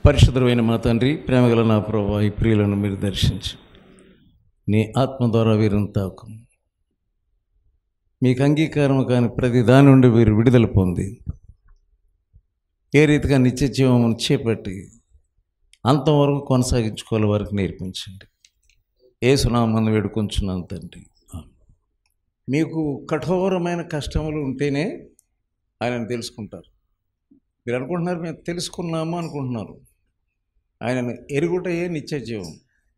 పరిశుద్ధమైన మా తండ్రి, ప్రేమగల నా ప్రభువా, ఈ ప్రియులను మీరు దర్శించు, నీ ఆత్మ ద్వారా వీరిని తాకు. మీకు అంగీకారం కాని ప్రతి దాని నుండి వీరు విడుదల పొంది ఏ రీతిగా నిత్య జీవమును చేపట్టి అంతవరకు కొనసాగించుకోవాలి వారికి నేర్పించండి. యేసునామమున వేడుకొంచున్నాను తండ్రి. మీకు కఠోరమైన కష్టములు ఉంటేనే ఆయనను తెలుసుకుంటారు. మీరు అనుకుంటున్నారు మేము తెలుసుకున్నాము అనుకుంటున్నారు. ఆయనను ఎరుగుటయే నిత్య జీవం.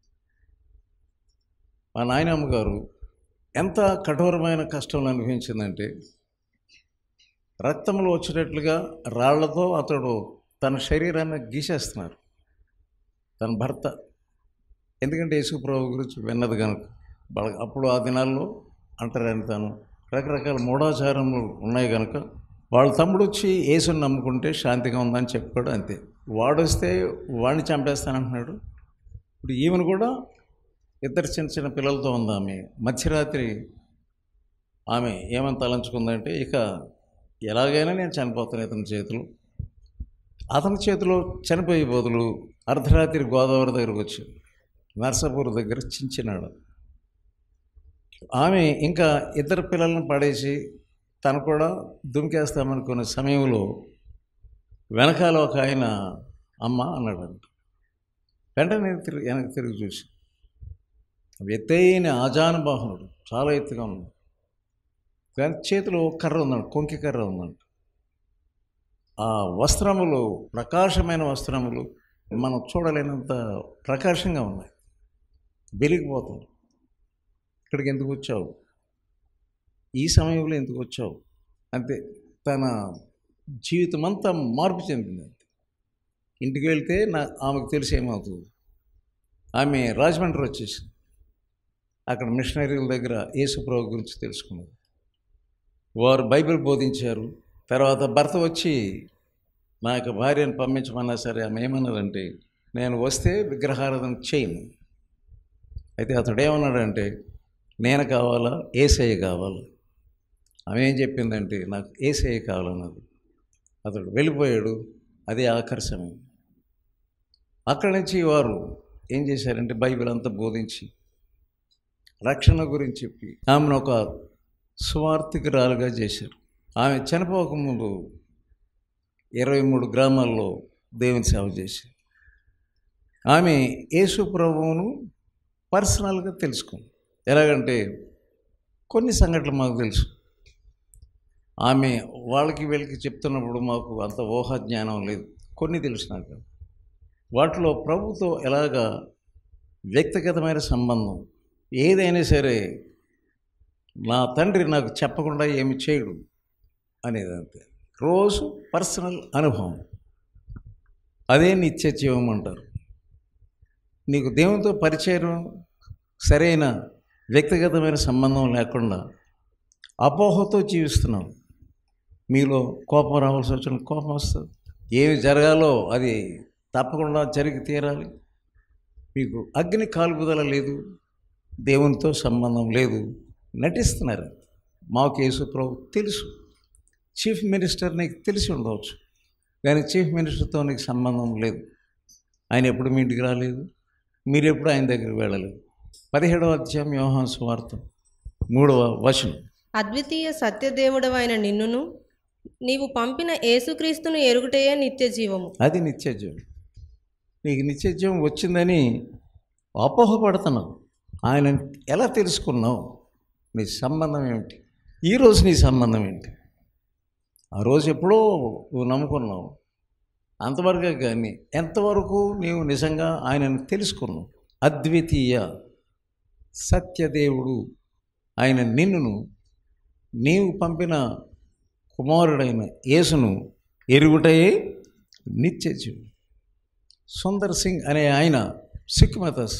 మా నాయనమ్మ గారు ఎంత కఠోరమైన కష్టంలో అనుభవించిందంటే, రక్తంలో వచ్చేటట్లుగా రాళ్లతో అతడు తన శరీరాన్ని గీసేస్తున్నారు, తన భర్త. ఎందుకంటే యేసు ప్రభు గురించి విన్నది కనుక. అప్పుడు ఆ దినాల్లో అంటారని తను రకరకాల మూఢాచారములు ఉన్నాయి కనుక వాళ్ళ తమ్ముడు వచ్చి యేసుని నమ్ముకుంటే శాంతిగా ఉందని చెప్పాడు, అంతే. వాడు వస్తే వాడిని చంపేస్తానంటున్నాడు. ఇప్పుడు ఈమెను కూడా ఇద్దరు చిన్న చిన్న పిల్లలతో ఉంది ఆమె. మధ్యరాత్రి ఆమె ఏమని తలంచుకుందంటే, ఇక ఎలాగైనా నేను చనిపోతాను అతని చేతిలో చనిపోయే బదులు అర్ధరాత్రి గోదావరి దగ్గరకు వచ్చి నర్సాపూర్ దగ్గర చించినాడు. ఆమె ఇంకా ఇద్దరు పిల్లలను పడేసి తను కూడా దుమికేస్తామనుకునే సమయంలో వెనకాల ఒక ఆయన అమ్మ అన్నాడంట. వెంటనే వెనక్కి తిరిగి చూసి, ఎత్తైన ఆజానుబాహుడు, చాలా ఎత్తుగా ఉన్నాడు. కానీ చేతిలో కర్ర ఉందంట, కొంకి కర్ర ఉందంట. ఆ వస్త్రములు ప్రకాశమైన వస్త్రములు మనం చూడలేనంత ప్రకాశంగా ఉన్నాయి. వెలిగిపోతుంది. ఇక్కడికి ఎందుకు వచ్చావు, ఈ సమయంలో ఎందుకు వచ్చావు అంతే. తన జీవితం అంతా మార్పు చెందింది. ఇంటికి వెళ్తే ఆమెకు తెలిసి ఏమవుతుంది. ఆమె రాజమండ్రి వచ్చేసింది. అక్కడ మిషనరీల దగ్గర యేసు ప్రభు గురించి తెలుసుకున్నది. వారు బైబిల్ బోధించారు. తర్వాత భర్త వచ్చి నా యొక్క భార్యను పంపించమన్నా సరే ఆమె ఏమన్నదంటే, నేను వస్తే విగ్రహారాధన చేయను. అయితే అతడు ఏమన్నాడంటే, నేను కావాలా, యేసయ్య కావాలా? ఆమె ఏం చెప్పిందంటే, నాకు యేసయ్య కావాలన్నది. అతడు వెళ్ళిపోయాడు. అదే ఆఖరి సమయం. అక్కడి నుంచి వారు ఏం చేశారంటే, బైబిల్ అంతా బోధించి రక్షణ గురించి చెప్పి ఆమెను ఒక సువార్థికురాలుగా చేశారు. ఆమె చనిపోకముందు 23 గ్రామాల్లో దేవుని సేవ చేశారు. ఆమె యేసు ప్రభువును పర్సనల్గా తెలుసుకుంది. ఎలాగంటే కొన్ని సంఘటనలు మాకు తెలుసు. ఆమె వాళ్ళకి వీళ్ళకి చెప్తున్నప్పుడు మాకు అంత ఊహా జ్ఞానం లేదు. కొన్ని తెలుసు నాకు. వాటిలో ప్రభుతో ఎలాగా వ్యక్తిగతమైన సంబంధం ఏదైనా సరే నా తండ్రి నాకు చెప్పకుండా ఏమి చేయడు అనేది, అంతే. రోజు పర్సనల్ అనుభవం, అదే నిత్య జీవం అంటారు. నీకు దేవునితో పరిచయం, సరైన వ్యక్తిగతమైన సంబంధం లేకుండా అపోహతో జీవిస్తున్నాం. మీలో కోపం రావాల్సి వచ్చిన కోపం వస్తుంది. ఏమి జరగాలో అది తప్పకుండా జరిగి తీరాలి. మీకు అగ్ని కాల్పుదల లేదు, దేవునితో సంబంధం లేదు, నటిస్తున్నారు. మాకు యేసు ప్రభు తెలుసు. చీఫ్ మినిస్టర్ నీకు తెలిసి ఉండవచ్చు, కానీ చీఫ్ మినిస్టర్తో నీకు సంబంధం లేదు. ఆయన ఎప్పుడు మీ ఇంటికి రాలేదు, మీరు ఎప్పుడు ఆయన దగ్గరికి వెళ్ళలేదు. 17వ అధ్యాయం యోహాను సువార్త 3వ వచనం. అద్వితీయ సత్యదేవుడవైన నిన్నును నీవు పంపిన యేసుక్రీస్తును ఎరుగుటయే నిత్య జీవము. అది నిత్య జీవం. నీకు నిత్య జీవం వచ్చిందని అపోహపడుతున్నావు. ఆయన ఎలా తెలుసుకున్నావు? నీ సంబంధం ఏమిటి? ఈరోజు నీ సంబంధం ఏంటి? ఆ రోజు ఎప్పుడో నువ్వు నమ్ముకున్నావు, అంతవరకే. కానీ ఎంతవరకు నీవు నిజంగా ఆయనను తెలుసుకున్నావు? అద్వితీయ సత్యదేవుడు ఆయన నిన్నును నీవు పంపిన కుమారుడైన యేసును ఎరుగుటయే నిత్య జీవం. సుందర్ సింగ్ అనే ఆయన సిక్ మతస్,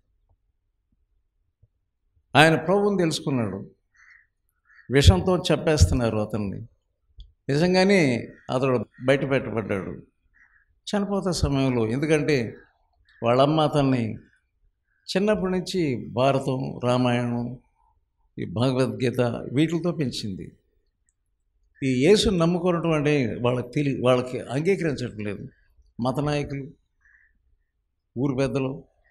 ఆయన ప్రభువుని తెలుసుకున్నాడు. విషంతో చెప్పేస్తున్నారు అతన్ని. నిజంగానే అతడు బయట పెట్టబడ్డాడు చనిపోతే సమయంలో. ఎందుకంటే వాళ్ళమ్మ అతన్ని చిన్నప్పటి నుంచి భారతం, రామాయణం, ఈ భగవద్గీత వీటితో పెంచింది. ఈ యేసుని నమ్ముకోవడం అంటే వాళ్ళకి అంగీకరించడం లేదు. మత నాయకులు ఊరు పెద్దలు,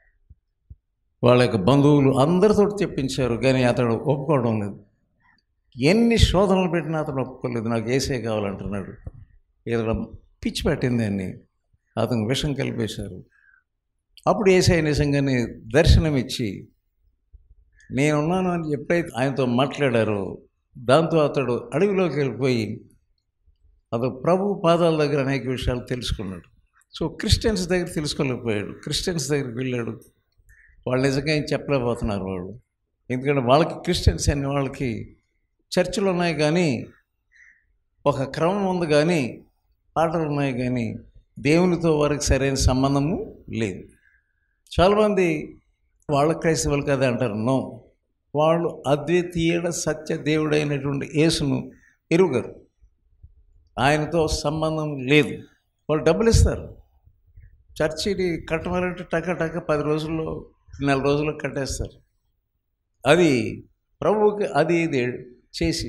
వాళ్ళ యొక్క బంధువులు అందరితో చెప్పించారు, కానీ అతడు ఒప్పుకోవడం లేదు. ఎన్ని శోధనలు పెట్టినా అతను ఒప్పుకోలేదు. నాకు ఏసే కావాలంటున్నాడు. ఏదో పిచ్చి పెట్టింది అని అతను విషం కలిపేశారు. అప్పుడు ఏసై నిజంగానే దర్శనం ఇచ్చి నేనున్నాను అని ఎప్పుడైతే ఆయనతో మాట్లాడారో, దాంతో అతడు అడవిలోకి వెళ్ళిపోయి అతడు ప్రభు పాదాల దగ్గర అనేక విషయాలు తెలుసుకున్నాడు. సో క్రిస్టియన్స్ దగ్గర తెలుసుకోలేకపోయాడు. క్రిస్టియన్స్ దగ్గరికి వెళ్ళాడు. వాళ్ళు నిజంగా ఏం చెప్పలేకపోతున్నారు వాళ్ళు. ఎందుకంటే వాళ్ళకి క్రిస్టియన్స్ అనే వాళ్ళకి చర్చిలు ఉన్నాయి, కానీ ఒక క్రమం ఉంది, కానీ పాటలు ఉన్నాయి, కానీ దేవునితో వారికి సరైన సంబంధము లేదు. చాలామంది వాళ్ళ క్రైస్తవులు కదా అంటారు. నో, వాళ్ళు అద్వితీయ సత్య దేవుడైనటువంటి యేసును ఎరుగరు. ఆయనతో సంబంధం లేదు. వాళ్ళు డబ్బులు ఇస్తారు, చర్చిని కట్టమాలంటే టక 10 రోజుల్లో 4 రోజుల్లో కట్టేస్తారు. అది ప్రభువుకి అది ఇది చేసి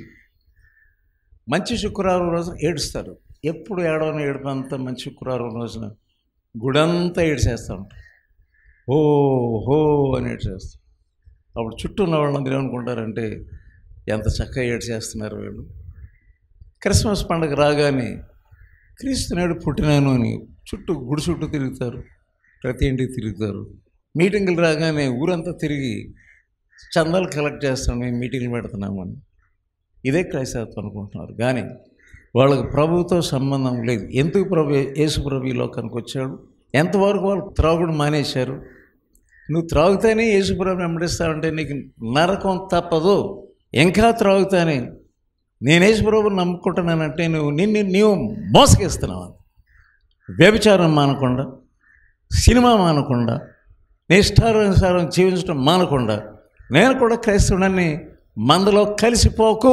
మంచి శుక్రవారం రోజున ఏడుస్తారు. ఎప్పుడు ఏడవని ఏడుపు అంతా మంచి శుక్రవారం రోజున గుడంతా ఏడ్చేస్తూ ఉంటారు. ఓ హో అని ఏడ్చేస్తారు. అప్పుడు చుట్టూ ఉన్న వాళ్ళందరూ ఏమనుకుంటారంటే ఎంత చక్కగా ఏడ్చేస్తున్నారు వీళ్ళు. క్రిస్మస్ పండుగ రాగానే క్రీస్తు నాడు పుట్టినాను అని గుడి చుట్టూ తిరుగుతారు, ప్రతి ఇంటికి తిరుగుతారు. మీటింగులు రాగానే ఊరంతా తిరిగి చందాలు కలెక్ట్ చేస్తాం, మేము మీటింగ్లు పెడుతున్నామని. ఇదే క్రైస్తవత్వం అనుకుంటున్నారు, కానీ వాళ్ళకి ప్రభువుతో సంబంధం లేదు. ఎందుకు యేసు ప్రభు ఈ లోకానికి వచ్చాడు? ఎంతవరకు వాళ్ళు త్రాగుడు మానేశారు? నువ్వు త్రాగుతానే యేసు ప్రభు వెంబడిస్తావంటే నీకు నరకం తప్పదు. ఇంకా త్రాగుతానే నేను యేసు ప్రభువుని నమ్ముకుంటున్నానంటే నీవు మోసగిస్తున్నావు. వ్యభిచారం మానకుండా, సినిమా మానకుండా, నీ ఇష్టానుసారం జీవించడం మానకుండా నేను కూడా క్రైస్తవుడని మందలో కలిసిపోకు.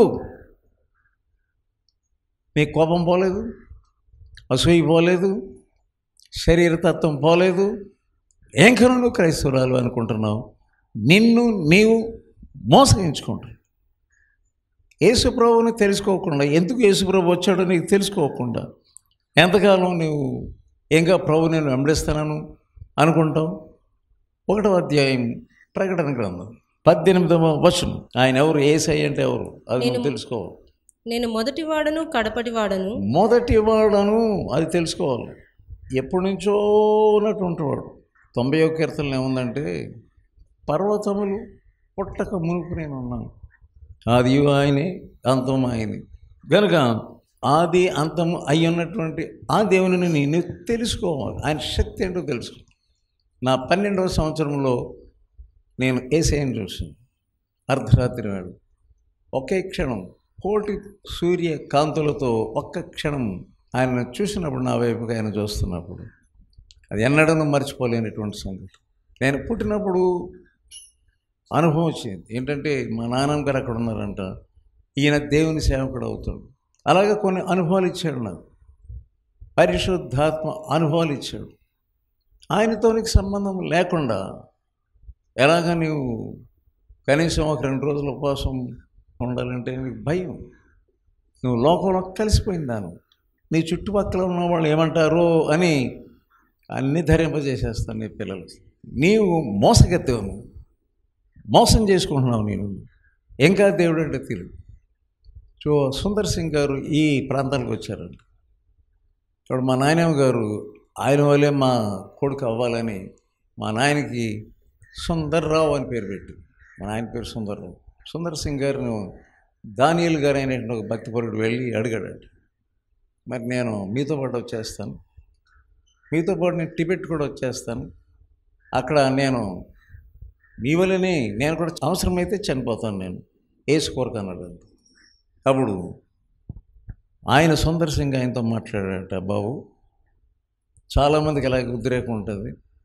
నీ కోపం పోలేదు, అసూయ పోలేదు, శరీరతత్వం పోలేదు, ఏంకను నువ్వు క్రైస్తవురాలు అనుకుంటున్నావు. నిన్ను నీవు మోసగించుకుంటావు. యేసు ప్రభువుని తెలుసుకోకుండా, ఎందుకు యేసు ప్రభు వచ్చాడో నీకు తెలుసుకోకుండా ఎంతకాలం నువ్వు ఇంకా ప్రభు నేను వెంబడిస్తాను అనుకుంటావు. 1వ అధ్యాయం ప్రకటన గ్రంథం 18వ వచనం. ఆయన ఎవరు? యేసయ్య అంటే ఎవరు? అది నువ్వు తెలుసుకోవాలి. నేను మొదటివాడను కడపటివాడను. మొదటివాడను అది తెలుసుకోవాలి. ఎప్పటి నుంచో ఉన్నట్టు ఉంటువాడు. 91వ కీర్తనలో ఏముందంటే, పర్వతములు పుట్టక మునుపు నేను ఉన్నాను, ఆది ఆయనే, అంతం ఆయనే. కనుక ఆది అంతము అయి ఉన్నటువంటి ఆ దేవుని నేను తెలుసుకోవాలి. ఆయన శక్తి ఏంటో తెలుసుకో. నా 12వ సంవత్సరంలో నేను యేసయ్యను చూశాను. అర్ధరాత్రి నాడు ఒకే క్షణం కోటి సూర్య కాంతులతో ఒక్క క్షణం ఆయన చూసినప్పుడు, నా వైపుగా ఆయన చూస్తున్నప్పుడు, అది ఎన్నడూ మర్చిపోలేనటువంటి సంగతి. నేను పుట్టినప్పుడు అనుభవం వచ్చింది. ఏంటంటే మా నాన్నగారు అక్కడ ఉన్నారంట, ఈయన దేవుని సేవకుడు అవుతాడు. అలాగే కొన్ని అనుభవాలు ఇచ్చాడు నాకు, పరిశుద్ధాత్మ అనుభవాలు ఇచ్చాడు. ఆయనతో నీకు సంబంధం లేకుండా ఎలాగ నీవు కనీసం ఒక 2 రోజుల ఉపవాసం ఉండాలంటే నీకు భయం. నువ్వు లోకంలో కలిసిపోయిందాను, నీ చుట్టుపక్కల ఉన్న వాళ్ళు ఏమంటారో అని అన్నీ ధరింపజేసేస్తాను నీ పిల్లలు. నీవు మోసగెత్తావు, నువ్వు మోసం చేసుకుంటున్నావు. నేను ఇంకా దేవుడు అంటే తెలియదు. సో సుందర్ సింగ్ గారు ఈ ప్రాంతానికి వచ్చారంట. ఇప్పుడు మా నాయనమ్మ గారు ఆయన వల్లే మా కొడుకు అవ్వాలని మా నాయనకి సుందర్రావు అని పేరు పెట్టి, మా నాయన పేరు సుందర్రావు. సుందర్ సింగ్ గారిని దానియేలు గారు అయినటువంటి ఒక భక్తిపరుడు వెళ్ళి అడిగాడంట, మరి నేను మీతో పాటు వచ్చేస్తాను, మీతో పాటు నేను టిబెట్ కూడా వచ్చేస్తాను, అక్కడ నేను మీ వల్లనే నేను కూడా అవసరమైతే చనిపోతాను, నేను యేసు కొరకు అన్నాడు. అప్పుడు ఆయన సుందర్ సింగ్ ఆయనతో మాట్లాడాడట, బాబు చాలామందికి అలాగే ఉద్రేకం ఉంటుంది,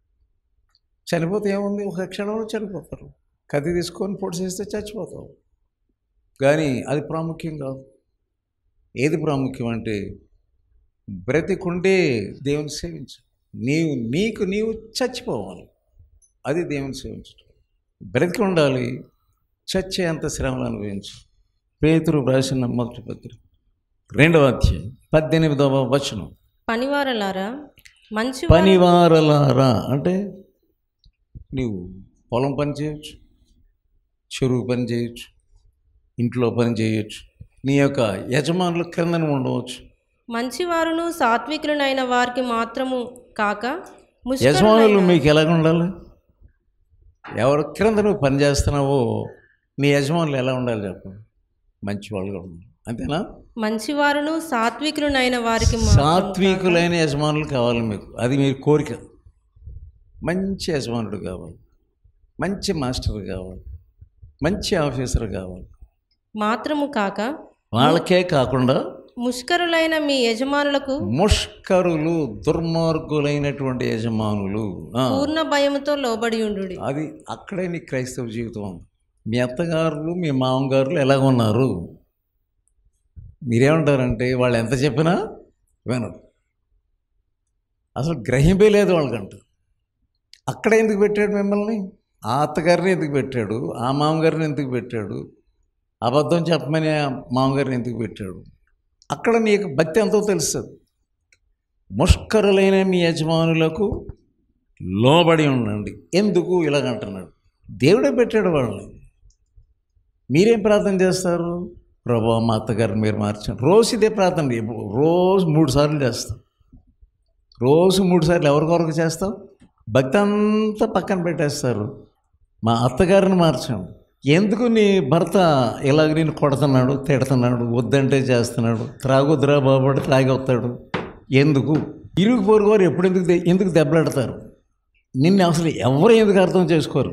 చనిపోతే ఏముంది, ఒక క్షణంలో చనిపోతారు, కత్తి తీసుకొని పొడి చేస్తే చచ్చిపోతావు, కానీ అది ప్రాముఖ్యం కాదు. ఏది ప్రాముఖ్యం అంటే బ్రతికుంటే దేవుని సేవించు, నీవు చచ్చిపోవాలి, అది దేవుని సేవించడం. బ్రతికి ఉండాలి, చచ్చే అంత శ్రమలు అనుభవించు. పేతురు రాసిన మొదటి పత్రిక 2వ అధ్యాయం 18వ వచనం. పనివారలారా పనివారలారా అంటే నీవు పొలం పని చేయొచ్చు, చెరువు పని చేయొచ్చు, ఇంట్లో పని చేయొచ్చు. నీ యొక్క యజమానుల క్రిందన ఉండవచ్చు. మంచివారును సాత్వికులైన వారికి మాత్రము కాక యజమానులు మీకు ఎలాగ ఉండాలి? ఎవరి క్రింద నువ్వు పని చేస్తున్నావో నీ యజమానులు ఎలా ఉండాలి చెప్పండి? మంచి వాళ్ళుగా ఉండాలి. అంతేనా? మంచివారును సాత్వికులైన వారికి సాత్వికులైన యజమానులు కావాలి మీకు. అది మీ కోరిక. మంచి యజమానుడు కావాలి, మంచి మాస్టర్ కావాలి, మంచి ఆఫీసర్ కావాలి. మాత్రము కాక వాళ్ళకే కాకుండా ముష్కరులైన మీ యజమానులకు, ముష్కరులు దుర్మార్గులైనటువంటి యజమానులు పూర్ణ భయముతో లోబడి ఉండు. అది అక్కడే నీ క్రైస్తవ జీవితం ఉంది. మీ అత్తగారులు మీ మామగారులు ఎలాగ ఉన్నారు? మీరేమంటారంటే వాళ్ళు ఎంత చెప్పినా వినరు, అసలు గ్రహింపే లేదు వాళ్ళకంట. అక్కడ ఎందుకు పెట్టాడు మిమ్మల్ని? ఆ అత్తగారిని ఎందుకు పెట్టాడు? ఆ మామగారిని ఎందుకు పెట్టాడు? అబద్ధం చెప్పమని ఆ మామగారిని ఎందుకు పెట్టాడు? అక్కడ నీకు భక్తి ఎంతో తెలుస్తుంది. ముష్కరులైన మీ యజమానులకు లోబడి ఉండండి. ఎందుకు ఇలాగంటున్నాడు? దేవుడే పెట్టాడు వాళ్ళని. మీరేం ప్రార్థన చేస్తారు? ప్రభువా మా అత్తగారిని మీరు మార్చండి. రోజు ఇదే ప్రార్థన. రోజు 3 సార్లు చేస్తాం. రోజు 3 సార్లు ఎవరికొరకు చేస్తాం? భక్తి అంతా పక్కన పెట్టేస్తారు. మా అత్తగారిని మార్చండి. ఎందుకు నీ భర్త ఇలాగ నేను కొడుతున్నాడు, తిడుతున్నాడు, వద్దంటే చేస్తున్నాడు, త్రాగొద్దురా బాబు త్రాగి వస్తాడు, ఎందుకు? ఇరుగు పొరుగు వారు ఎప్పుడు ఎందుకు దెబ్బలాడతారు? నిన్ను అసలు ఎవరు ఎందుకు అర్థం చేసుకోరు?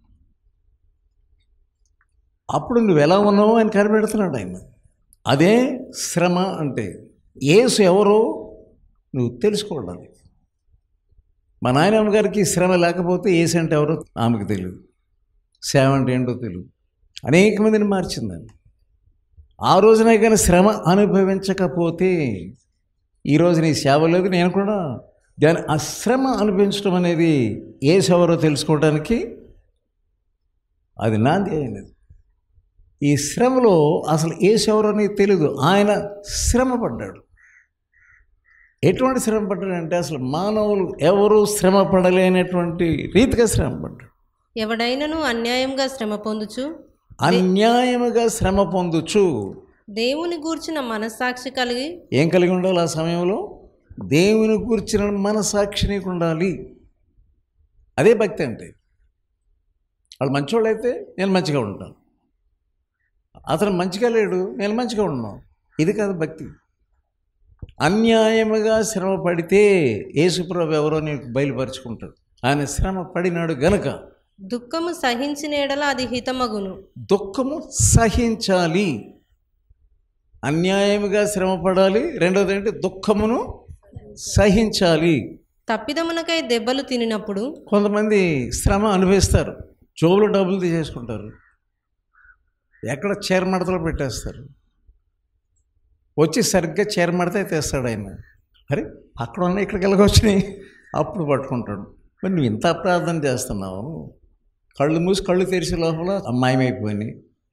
అప్పుడు నువ్వు ఎలా ఉన్నావో ఆయన కనిపెడుతున్నాడు ఆయన. అదే శ్రమ అంటే. యేసు ఎవరో నువ్వు తెలుసుకోవడానికి. మా నాయనమ్మ గారికి శ్రమ లేకపోతే యేసు అంటే ఎవరో ఆమెకు తెలియదు, సేవ అంటే ఏంటో తెలియదు. అనేక మందిని మార్చిందండి. ఆ రోజునే కానీ శ్రమ అనుభవించకపోతే ఈరోజు నీ సేవ లేదు. నేను కూడా దాని ఆ శ్రమ అనుభవించడం అనేది యేసు ఎవరో తెలుసుకోవడానికి అది నాంది అయినది. ఈ శ్రమలో అసలు యేసు ఎవరో నీకు తెలియదు. ఆయన శ్రమ పడ్డాడు. ఎటువంటి శ్రమ పడ్డాడంటే అసలు మానవులు ఎవరు శ్రమ పడలేనటువంటి రీతిగా శ్రమ పడ్డాడు. ఎవడైనను అన్యాయంగా శ్రమ పొందుచు, అన్యాయముగా శ్రమ పొందుచు దేవుని గూర్చిన మనస్సాక్షి కలిగి. ఏం కలిగి ఉండాలి ఆ సమయంలో? దేవుని గూర్చిన మనస్సాక్షి నీకు ఉండాలి. అదే భక్తి అంటే. వాళ్ళు మంచివాళ్ళు అయితే నేను మంచిగా ఉంటాను, అతను మంచిగా లేడు నేను మంచిగా ఉన్నాను. ఇది కాదు భక్తి. అన్యాయముగా శ్రమ పడితే యేసుప్రభు ఎవరో నీకు బయలుపరుచుకుంటాడు. ఆయన శ్రమ పడినాడు గనుక దుఃఖము సహించిన ఎడల అది హితమగును. దుఃఖము సహించాలి. అన్యాయముగా శ్రమ పడాలి. రెండోది ఏంటి? దుఃఖమును సహించాలి. తప్పిదమునకై దెబ్బలు తినినప్పుడు కొంతమంది శ్రమ అనుభవిస్తారు. జోబులో డబ్బులు తీసేసుకుంటారు, ఎక్కడ చీరమడతలో పెట్టేస్తారు. వచ్చి సరిగ్గా చీరమడత తెస్తాడు ఆయన. అరే అక్కడ ఉన్న ఇక్కడికి వెళ్ళకొచ్చినాయి అప్పుడు పట్టుకుంటాడు. మరి నువ్వు ఇంత అపరాధం చేస్తున్నావు. కళ్ళు మూసి కళ్ళు తెరిచే లోపల మాయమైపోయినాయి.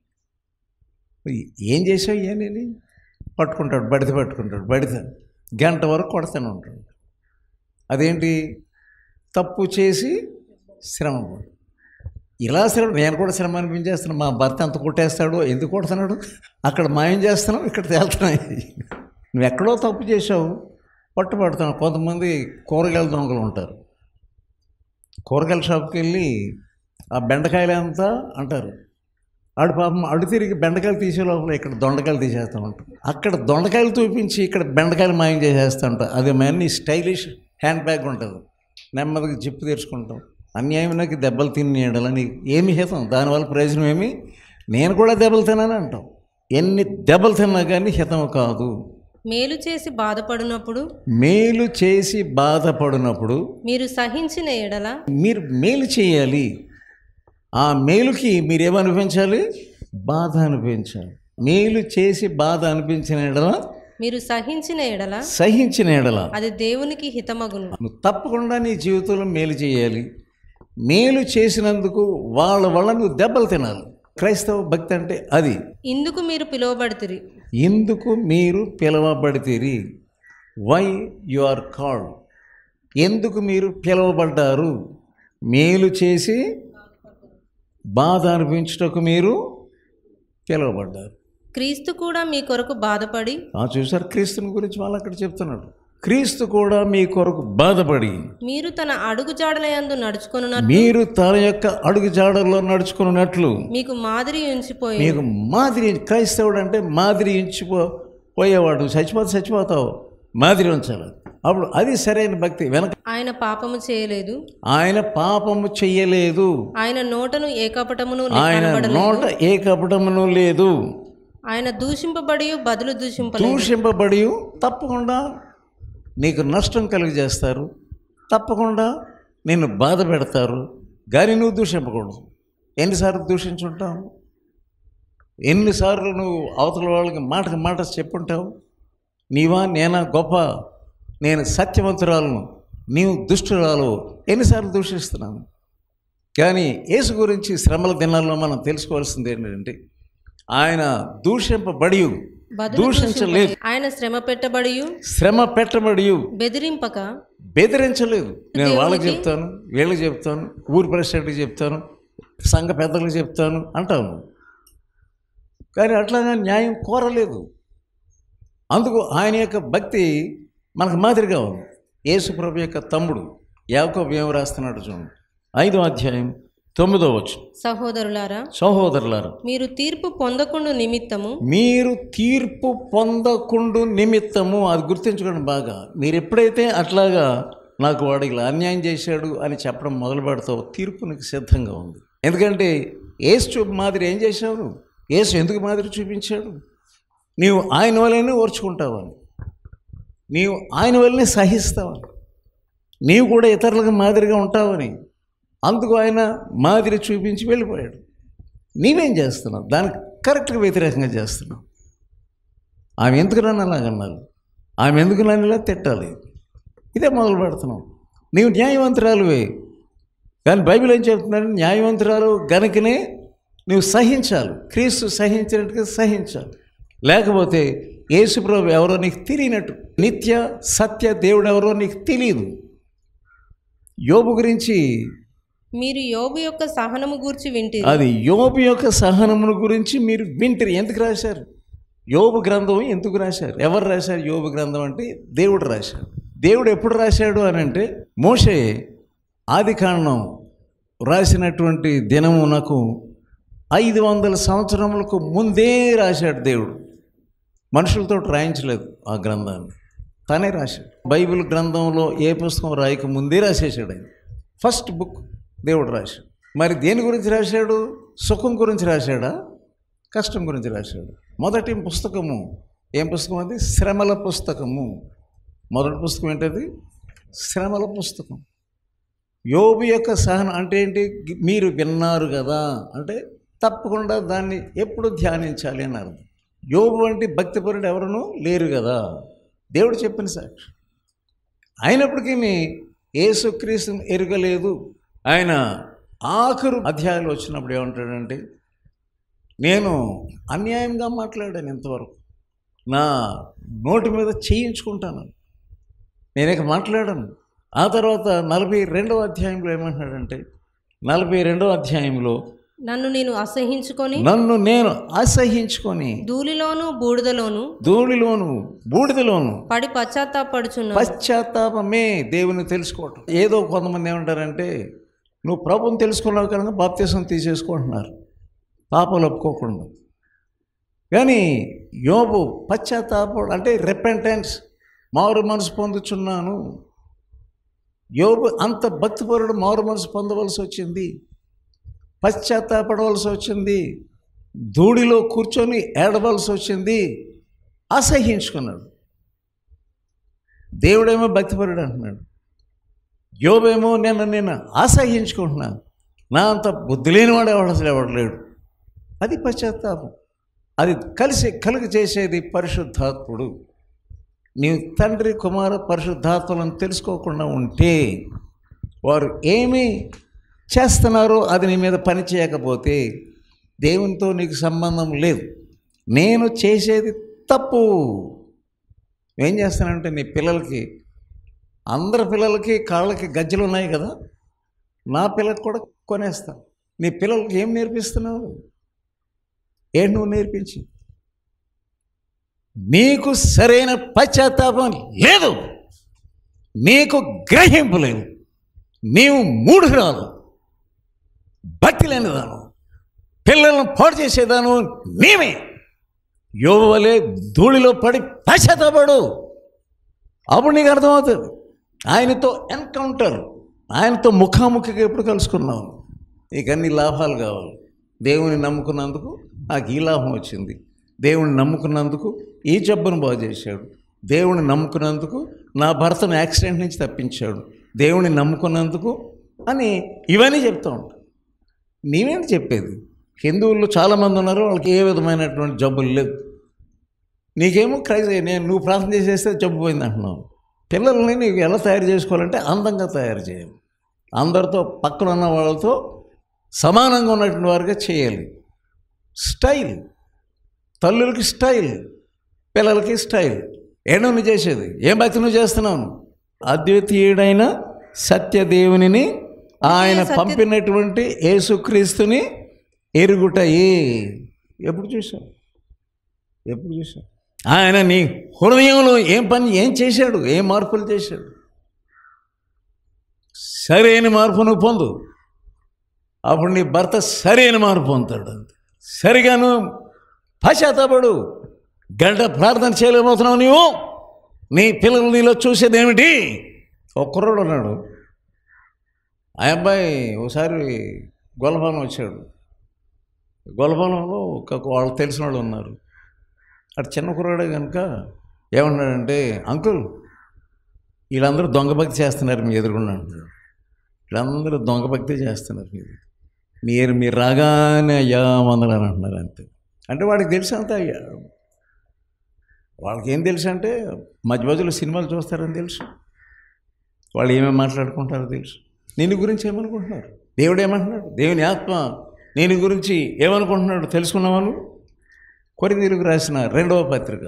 ఏం చేసావు? ఏనేది పట్టుకుంటాడు, పట్టుకుంటాడు. గంట వరకు కొడతానే ఉంటాడు. అదేంటి? తప్పు చేసి శ్రమ. ఇలా శ్రమ. నేను కూడా శ్రమ అనిపించేస్తున్నాను. మా భర్త ఎంత కొట్టేస్తాడో, ఎందుకు కొడుతున్నాడు? అక్కడ మాయం చేస్తున్నావు, ఇక్కడ తేలుతున్నాయి. నువ్వు ఎక్కడో తప్పు చేసావు, పట్టుబడుతున్నావు. కొంతమంది కూరగాయల దొంగలు ఉంటారు. కూరగాయల షాప్కి వెళ్ళి ఆ బెండకాయలు ఎంత అంటారు. ఆడు పాపం అడు తిరిగి బెండకాయలు తీసే లోపల ఇక్కడ దొండకాయలు తీసేస్తూ ఉంటాం. అక్కడ దొండకాయలు చూపించి ఇక్కడ బెండకాయలు మాయం చేసేస్తూ ఉంటాం. అది మనీ స్టైలిష్ హ్యాండ్ బ్యాగ్ ఉంటుంది. నెమ్మదిగా జిప్పు తెరుచుకుంటాం. అన్యాయంలోకి దెబ్బలు తినేయడాల నీకు ఏమి హితం? దానివల్ల ప్రయోజనం ఏమి? నేను కూడా దెబ్బలు తిన్నాను అంటాం. ఎన్ని దెబ్బలు తిన్నా కానీ హితం కాదు. మేలు చేసి బాధపడినప్పుడు మీరు సహించిన ఎడల మీరు మేలు చేయాలి. ఆ మేలుకి మీరేమో అనిపించాలి? బాధ అనిపించాలి. మేలు చేసి బాధ అనిపించిన ఎడల మీరు సహించిన ఎడల అది దేవునికి హితమగును. నువ్వు తప్పకుండా నీ జీవితంలో మేలు చేయాలి. మేలు చేసినందుకు వాళ్ళ వల్ల నువ్వు దెబ్బలు తినాలి. క్రైస్తవ భక్తి అంటే అది. ఇందుకు మీరు పిలువబడితిరి. Why you are called. ఎందుకు మీరు పిలువబడ్డారు? మేలు చేసి బాధ అనిపించుటకు మీరు పిలువబడ్డారు. క్రీస్తు కూడా మీ కొరకు బాధపడి. చూసారు, క్రీస్తుని గురించి వాళ్ళు అక్కడ చెప్తున్నాడు. క్రీస్తు కూడా మీ కొరకు బాధపడి మీరు తన అడుగు జాడలయందు నడుచుకొనున్నట్లు, మీరు తన యొక్క అడుగు జాడల్లో నడుచుకున్నట్లు మీకు మాదిరి ఉంచిపోయి. మీకు మాదిరి, క్రైస్తవుడు అంటే మాదిరి పోయేవాడు. చచ్చిపోతావు, మాదిరి ఉంచాలి. అప్పుడు అది సరైన భక్తి. వెనక ఆయన పాపము చేయలేదు, ఆయన పాపము చెయ్యలేదు, ఆయన నోటను ఏ కపటమును ఆయన నోట ఏ కపటమును లేదు, ఆయన దూషింపబడి బదులు దూషింపబడి తప్పకుండా నీకు నష్టం కలుగజేస్తారు, తప్పకుండా నిన్ను బాధ పెడతారు, కానీ నువ్వు దూషింపకూడదు. ఎన్నిసార్లు దూషించుంటావు? ఎన్నిసార్లు నువ్వు అవతల వాళ్ళకి మాటకి మాట చెప్పుంటావు? నీవా నేనా గొప్ప, నేను సత్యవంతురాలను, నీవు దుష్టురాలు, ఎన్నిసార్లు దూషిస్తున్నాను. కానీ యేసు గురించి శ్రమల దినాల్లో మనం తెలుసుకోవాల్సింది ఏంటంటే ఆయన దూషింపబడి దూషించలేదు, ఆయన శ్రమ పెట్టబడి బెదిరించలేదు. నేను వాళ్ళకి చెప్తాను, వీళ్ళకి చెప్తాను, ఊరి ప్రెసిడెంట్కి చెప్తాను, సంఘ పెద్దలకు చెప్తాను అంటాను, కానీ అట్లాగా న్యాయం కోరలేదు. అందుకు ఆయన యొక్క భక్తి మనకు మాదిరిగా ఉంది. యేసు ప్రభు యొక్క తమ్ముడు యాకోబు ఏం రాస్తున్నాడు చూడండి, 5వ అధ్యాయం 9వ వచనం. సహోదరులారా మీరు తీర్పు పొందకుండు నిమిత్తము, అది గుర్తించుకోండి బాగా. మీరు ఎప్పుడైతే అట్లాగా నాకు వాడు ఇలా అన్యాయం చేశాడు అని చెప్పడం మొదలు పెడతావు, తీర్పు నీకు సిద్ధంగా ఉంది. ఎందుకంటే యేసు చూపు మాదిరి ఏం చేశావు? యేసు ఎందుకు మాదిరి చూపించాడు? నీవు ఆయన వల్లనే ఓర్చుకుంటావని, నీవు ఆయన వల్లనే సహిస్తావని, నీవు కూడా ఇతరులకు మాదిరిగా ఉంటావని, అందుకు ఆయన మాదిరి చూపించి వెళ్ళిపోయాడు. నీవేం చేస్తున్నావు? దానికి కరెక్ట్గా వ్యతిరేకంగా చేస్తున్నావు. ఆమె ఎందుకు నన్ను అలాగన్నారు, ఆమె ఎందుకు నన్ను ఇలా తిట్టాలి, ఇదే మొదలు పెడుతున్నావు. నీవు న్యాయవంతురాలువే, కానీ బైబిల్ ఏం చెప్తున్నాడు? న్యాయవంతురాలు గనుకనే నువ్వు సహించాలి, క్రీస్తు సహించినట్టుగా సహించాలి. లేకపోతే యేసుప్రభు ఎవరో నీకు తెలియనట్టు, నిత్య సత్య దేవుడు ఎవరో నీకు తెలియదు. యోబు గురించి మీరు యోబు యొక్క సహనము గురించి వింటిరి. అది యోబు యొక్క సహనమును గురించి మీరు వింటిరి. ఎందుకు రాశారు యోబు గ్రంథం? ఎందుకు రాశారు? ఎవరు రాశారు యోబు గ్రంథం అంటే? దేవుడు రాశాడు. దేవుడు ఎప్పుడు రాశాడు అని అంటే మోషే ఆదికాండం రాసినటువంటి దినమునకు 500 సంవత్సరములకు ముందే రాశాడు దేవుడు. మనుషులతో రాయించలేదు ఆ గ్రంథాన్ని, తనే రాశాడు. బైబిల్ గ్రంథంలో ఏ పుస్తకం రాయక ముందే రాసేసాడు ఆయన. ఫస్ట్ బుక్ దేవుడు రాశాడు. మరి దేని గురించి రాశాడు? సుఖం గురించి రాశాడా, కష్టం గురించి రాశాడు? మొదటి పుస్తకము ఏం పుస్తకం అది? శ్రమల పుస్తకము. మొదటి పుస్తకం ఏంటది? శ్రమల పుస్తకం. యోబు యొక్క సహనం అంటే ఏంటి? మీరు విన్నారు కదా అంటే తప్పకుండా దాన్ని ఎప్పుడు ధ్యానించాలి అని అర్థం. యోబు వంటి భక్తిపరుడు ఎవరునూ లేరు కదా, దేవుడు చెప్పిన సాక్షి. అయినప్పటికీ యేసుక్రీస్తుని ఎరగలేదు. ఆయన ఆఖరు అధ్యాయాలు వచ్చినప్పుడు ఏమంటాడంటే, నేను అన్యాయంగా మాట్లాడాను, ఇంతవరకు నా నోటి మీద చేయించుకుంటాను, నేనేక మాట్లాడాను. ఆ తర్వాత 42వ అధ్యాయంలో ఏమంటున్నాడంటే, 42వ అధ్యాయంలో నన్ను నేను అసహించుకొని ధూళిలోను బూడిదలోను పడి పశ్చాత్తాపమే దేవుని తెలుసుకోవటం. ఏదో కొంతమంది ఏమంటారంటే, నువ్వు ప్రభువుని తెలుసుకున్నావు కనుక బాప్తిసం తీసేసుకుంటున్నారు పాపాలు ఒప్పుకోకుండా. కానీ యోబు పశ్చాత్తాపం అంటే రిపెంటెన్స్, మారు మనసు పొందుచున్నాను. యోబు అంత భక్తిపరుడు మారు మనసు పొందవలసి వచ్చింది, పశ్చాత్తాపడవలసి వచ్చింది, ధూళిలో కూర్చొని ఏడవలసి వచ్చింది, అసహించుకున్నాడు. దేవుడేమో భక్తిపరుడు అంటున్నాడు, యోబేమో నేను అసహించుకుంటున్నాను, నా అంత బుద్ధి లేనివాడు ఎవడలేడు. అది పశ్చాత్తాపం. అది కలుగ చేసేది పరిశుద్ధాత్ముడు. నీవు తండ్రి కుమార పరిశుద్ధాత్మలను తెలుసుకోకుండా ఉంటే, వారు ఏమి చేస్తున్నారో అది నీ మీద పని చేయకపోతే దేవునితో నీకు సంబంధం లేదు. నేను చేసేది తప్పు. ఏం చేస్తానంటే, నీ పిల్లలకి, అందరి పిల్లలకి కాళ్ళకి గజ్జలు ఉన్నాయి కదా, నా పిల్లలకు కూడా కొనేస్తాను. నీ పిల్లలకి ఏం నేర్పిస్తున్నావు? ఏం నువ్వు నేర్పించి? నీకు సరైన పశ్చాత్తాపం లేదు, నీకు గ్రహింపు లేదు, నీవు మూఢురాలు, భక్తి లేనిదాను, పిల్లలను పాడు చేసేదాను నీవే. యోబు వలె ధూళిలో పడి పశ్చాత్తాపడు. అప్పుడు నీకు అర్థమవుతుంది. ఆయనతో ఎన్కౌంటర్, ఆయనతో ముఖాముఖిగా ఎప్పుడు కలుసుకున్నావు? నీకు అన్ని లాభాలు కావాలి. దేవుని నమ్ముకున్నందుకు నాకు ఈ లాభం వచ్చింది, దేవుని నమ్ముకున్నందుకు ఈ జబ్బును బాగు చేశాడు, దేవుని నమ్ముకున్నందుకు నా భర్తను యాక్సిడెంట్ నుంచి తప్పించాడు, దేవుని నమ్ముకున్నందుకు అని ఇవన్నీ చెప్తూ ఉంటాను. నీవేంటి చెప్పేది? హిందువుల్లో చాలామంది ఉన్నారు, వాళ్ళకి ఏ విధమైనటువంటి జబ్బులు లేవు. నీకేమో నువ్వు ప్రార్థన చేసేస్తే జబ్బు పోయింది అంటున్నావు. పిల్లల్ని నీకు ఎలా తయారు చేసుకోవాలంటే అందంగా తయారు చేయాలి, అందరితో పక్కన ఉన్న వాళ్ళతో సమానంగా ఉన్నటువంటి వారుగా చేయాలి. స్టైల్, తల్లులకి స్టైల్, పిల్లలకి స్టైల్. ఏడో నువ్వు చేసేది? ఏం భక్తి నువ్వు చేస్తున్నావు? అద్వితీయుడైన సత్యదేవునిని, ఆయన పంపినటువంటి యేసుక్రీస్తుని ఎరుగుటయే. ఎప్పుడు చూసావు? ఎప్పుడు చూసావు? ఆయన నీ హృదయంలో ఏం చేశాడు? ఏం మార్పులు చేశాడు? సరైన మార్పు నువ్వు పొందు, అప్పుడు నీ భర్త సరైన మార్పు పొందుతాడు. అంతే. సరిగాను పశ్చాత్తాపడు. గంట ప్రార్థన చేయలేకపోతున్నావు నీవు. నీ పిల్లలు నీలో చూసేది ఏమిటి? ఒక కుర్రాడు ఉన్నాడు, ఆ అబ్బాయి ఒకసారి గొల్లపాలెం వచ్చాడు. గొల్లపాలెంలో వాళ్ళు తెలిసిన వాళ్ళు ఉన్నారు. అటు చిన్న కుర్రాడే కనుక ఏమన్నాడంటే, అంకుల్ వీళ్ళందరూ దొంగభక్తి చేస్తున్నారు మీ ఎదురుగుండా అంటున్నాడు. వీళ్ళందరూ దొంగభక్తి చేస్తున్నారు మీరు రాగానే అయ్యా వందలని అంటున్నారు. అంతే. అంటే వాడికి తెలుసు అంతా అయ్యా. వాళ్ళకి ఏం తెలుసు అంటే మధ్య మధ్యలో సినిమాలు చూస్తారని తెలుసు, వాళ్ళు ఏమేమి మాట్లాడుకుంటారో తెలుసు. నేను గురించి ఏమనుకుంటున్నారు? దేవుడు ఏమంటున్నాడు? దేవుని ఆత్మ నేను గురించి ఏమనుకుంటున్నాడు తెలుసుకున్నావాను? కొరింథీయులకు రాసిన 2వ పత్రిక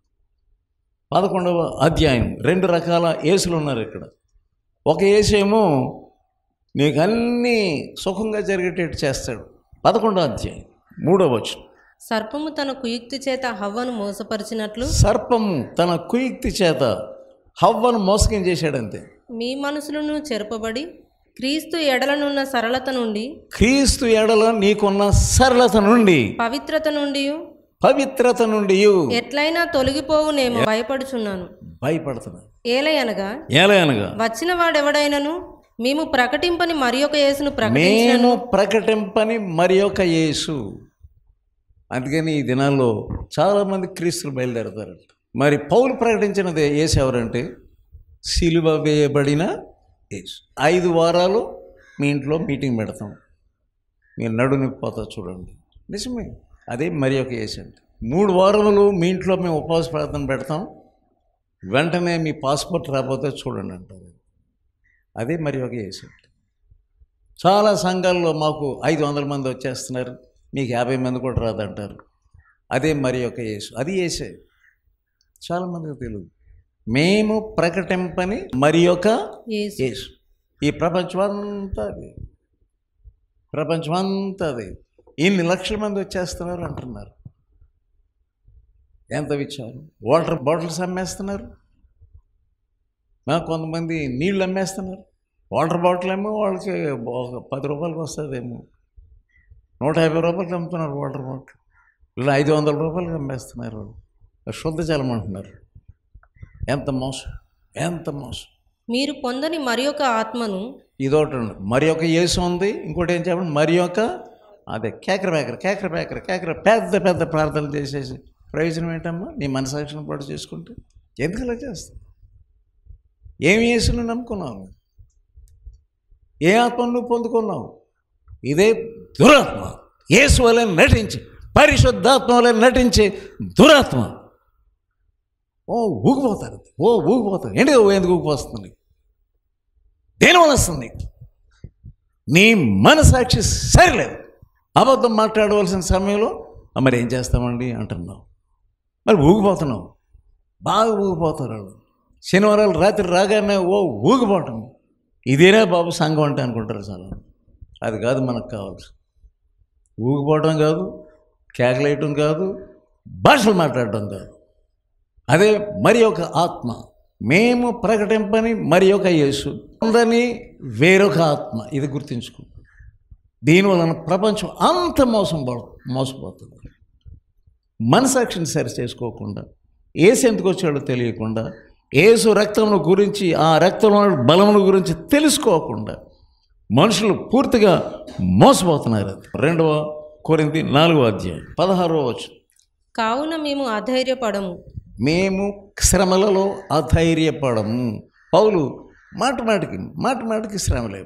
11వ అధ్యాయం. 2 రకాల యేసులు ఉన్నారు ఇక్కడ. ఒక యేసు ఏమో నీకు అన్నీ సుఖంగా జరిగేటట్టు చేస్తాడు. 11వ అధ్యాయం 3వ వచనం. సర్పము తన కుయుక్తి చేత హవ్వను మోసపరిచినట్లు, సర్పము తన కుయుక్తి చేత హవ్వను మోసకం చేశాడంతే. మీ మనసులను చెరపబడి క్రీస్తు ఎడలనున్న సరళత నుండి, క్రీస్తు ఎడల నీకున్న సరళత నుండి, పవిత్రత నుండి ఎట్లయినా తొలగిపోవునేమో భయపడుచున్నాను. భయపడుతున్నాను. ఏలయనగా వచ్చిన వాడెవడైనను మేము ప్రకటింపని మరి ఒక యేసును ప్రకటింపని మరి ఒక యేసు. అందుకని ఈ దినాల్లో చాలామంది క్రీస్తులు బయలుదేరతారంట. మరి పౌలు ప్రకటించినది యేసు ఎవరంటే సిలువ వేయబడిన యేసు. 5 వారాలు మీ ఇంట్లో మీటింగ్ పెడతాం, మీరు నడునిపోతా చూడండి. నిజమే, అదే మరి ఒక యేసు అంటే. 3 వారములు మీ ఇంట్లో మేము ఉపవాస ప్రార్థన పెడతాం, వెంటనే మీ పాస్పోర్ట్ రాకపోతే చూడండి అంటారు. అదే మరి ఒక యేసు అంటే. చాలా సంఘాల్లో మాకు 500 మంది వచ్చేస్తున్నారు, మీకు 50 మంది కూడా రాదంటారు. అదే మరి ఒక యేసు. అది యేసే. చాలామందికి తెలియదు. మేము ప్రకటింపని మరి ఒక యేసు. ఈ ప్రపంచమంతా అది. ఇన్ని లక్షల మంది వచ్చేస్తున్నారు అంటున్నారు. ఎంత విచారం. వాటర్ బాటిల్స్ అమ్మేస్తున్నారు, కొంతమంది నీళ్ళు అమ్మేస్తున్నారు. వాటర్ బాటిల్ ఏమో వాళ్ళకి 10 రూపాయలకి వస్తుందేమో, 150 రూపాయలకి అమ్ముతున్నారు వాటర్ బాటిల్. ఇలా 500 రూపాయలకి అమ్మేస్తున్నారు. శుద్ధ జలం అంటున్నారు. ఎంత మోసం. మీరు పొందని మరి ఒక ఆత్మను, ఇదొకటి మరి ఒక యేసు ఉంది. ఇంకోటి ఏం చెప్పండి, మరి ఒక అదే కేకర పెద్ద ప్రార్థనలు చేసేసి ప్రయోజనం ఏంటమ్మా? నీ మనసాక్షిని పాటు చేసుకుంటే ఎందుకు ఇలా చేస్తావు? ఏమి యేసును నమ్ముకున్నావు? ఏ ఆత్మను నువ్వు పొందుకున్నావు? ఇదే దురాత్మ. యేసు వలె నటించి, పరిశుద్ధాత్మ వలె నటించే దురాత్మ. ఊగిపోతారు. ఎందుకు ఊగిపోతుంది? దేనివల్ల వస్తుంది? నీ మనసాక్షి సరిలేదు. అబద్ధం మాట్లాడవలసిన సమయంలో మరి ఏం చేస్తామండి అంటున్నావు. మరి ఊగిపోతున్నావు, బాగా ఊగిపోతారు వాళ్ళు. శనివారాలు రాత్రి రాగానే ఊగిపోవటం. ఇదేనా బాబు సంఘం అంటే అనుకుంటారు చాలా. అది కాదు మనకు కావాల్సి. ఊగిపోవడం కాదు, కేకలేయటం కాదు, భాషలు మాట్లాడటం కాదు. అదే మరి ఒక ఆత్మ, మేము ప్రకటింపని మరి ఒక యేసు, ఉందని వేరొక ఆత్మ. ఇది గుర్తుంచుకో. దీనివలన ప్రపంచం అంత మోసపోతుంది. మనసాక్షిని సరి చేసుకోకుండా, ఏసు ఎందుకు వచ్చాడో తెలియకుండా, ఏసు రక్తమును గురించి, ఆ రక్తంలో బలమును గురించి తెలుసుకోకుండా మనుషులు పూర్తిగా మోసపోతున్నారు. 2 కొరింథీ 4:16. కావున మేము అధైర్యపడము. మేము శ్రమలలో అధైర్యపడము. పౌలు మాటిమాటికి శ్రమలే.